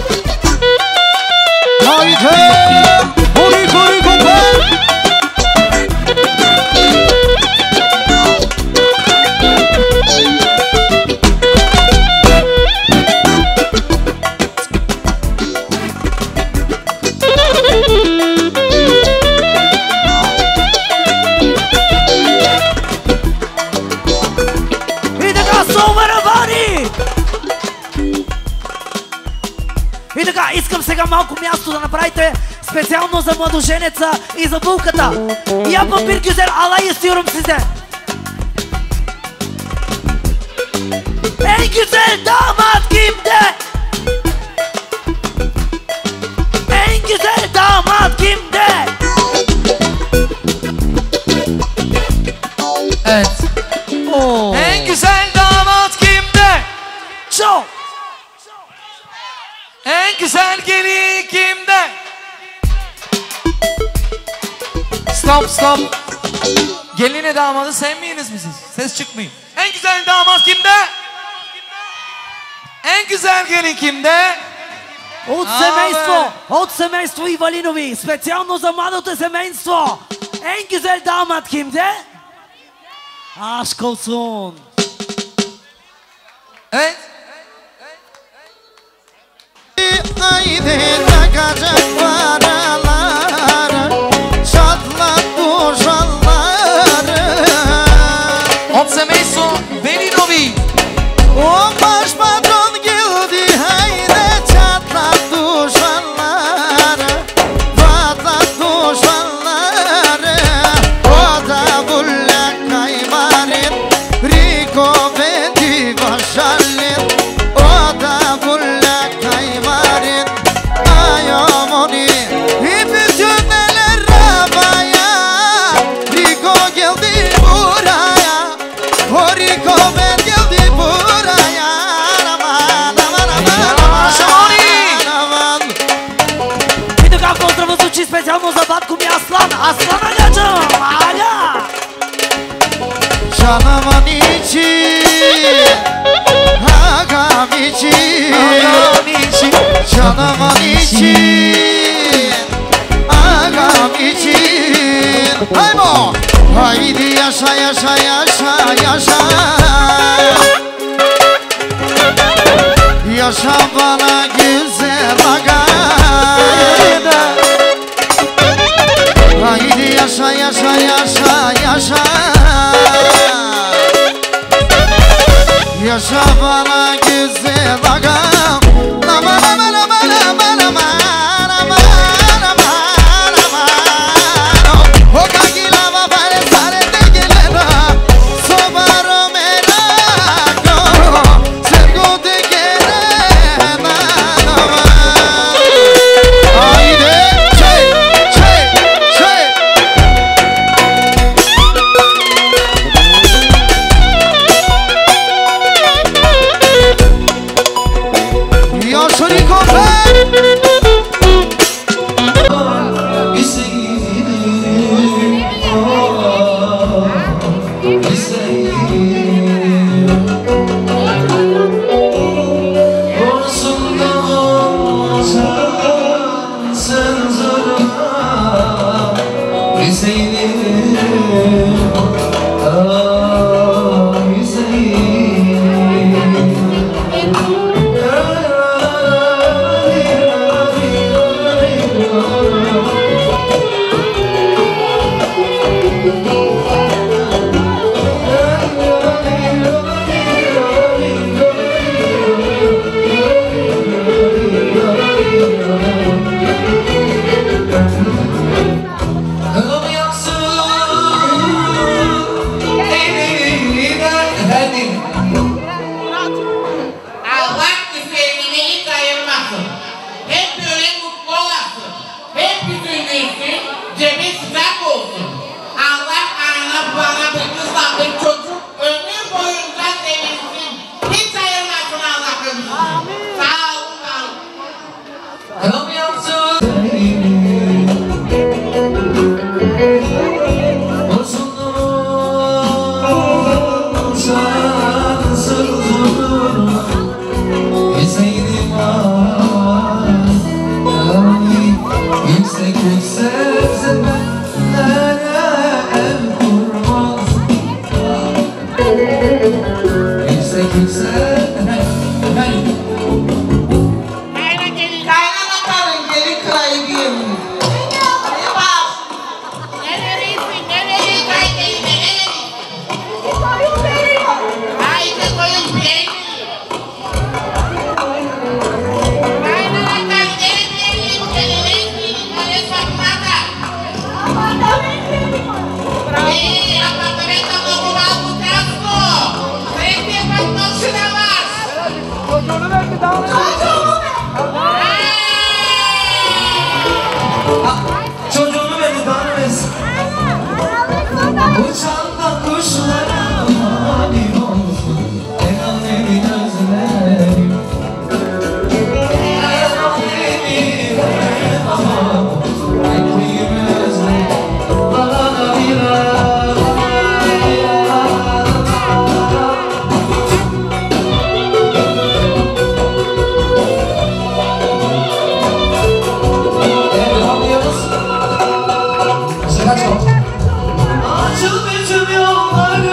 И така, искам сега малко място да направите специално за младоженеца и за булката. Япан Бергюзер, алай, istiyorum size. En güzel damat kimde? En güzel damat kimde? Evet. En güzel damat kimde? Çok. En güzel gelin kimde? Stop. Geline damadı sevmeyiniz mi siz? Ses çıkmayın. En güzel damat kimde? En güzel gelin kimde? От семейство Ивалинови, специално за младото семейство. En güzel damat kimde? Aşk olsun. Evet. Haydi takacak paralar, şatlat duşanları. Od semejstwo Velinovi. O baş patron geldi, haydi çatlat duşanları, patlat duşanları. O da bullak Aslan, aslan agacım, aga. Canımın için, agam için, canımın için, agam için. Haymo, haydi yaşa yaşa yaşa yaşa. Yaşa bana güzel agam. Haydi yaşa yaşa yaşa yaşa. Yaşa bana güzel agam. Aman aman aman aman aman aman aman aman. O kagilama pare sare te gelena. Sobaro merako. Sergo te gelena. Haydi çey çey çey. Yaşariko ben. Çocuğunu beni tanımaz. Uçan kuşlara mani olsun. Ellerini gözlerim. Ellerini ama bekleyim özlerim. Bana biraz. Açıl bütün yolları.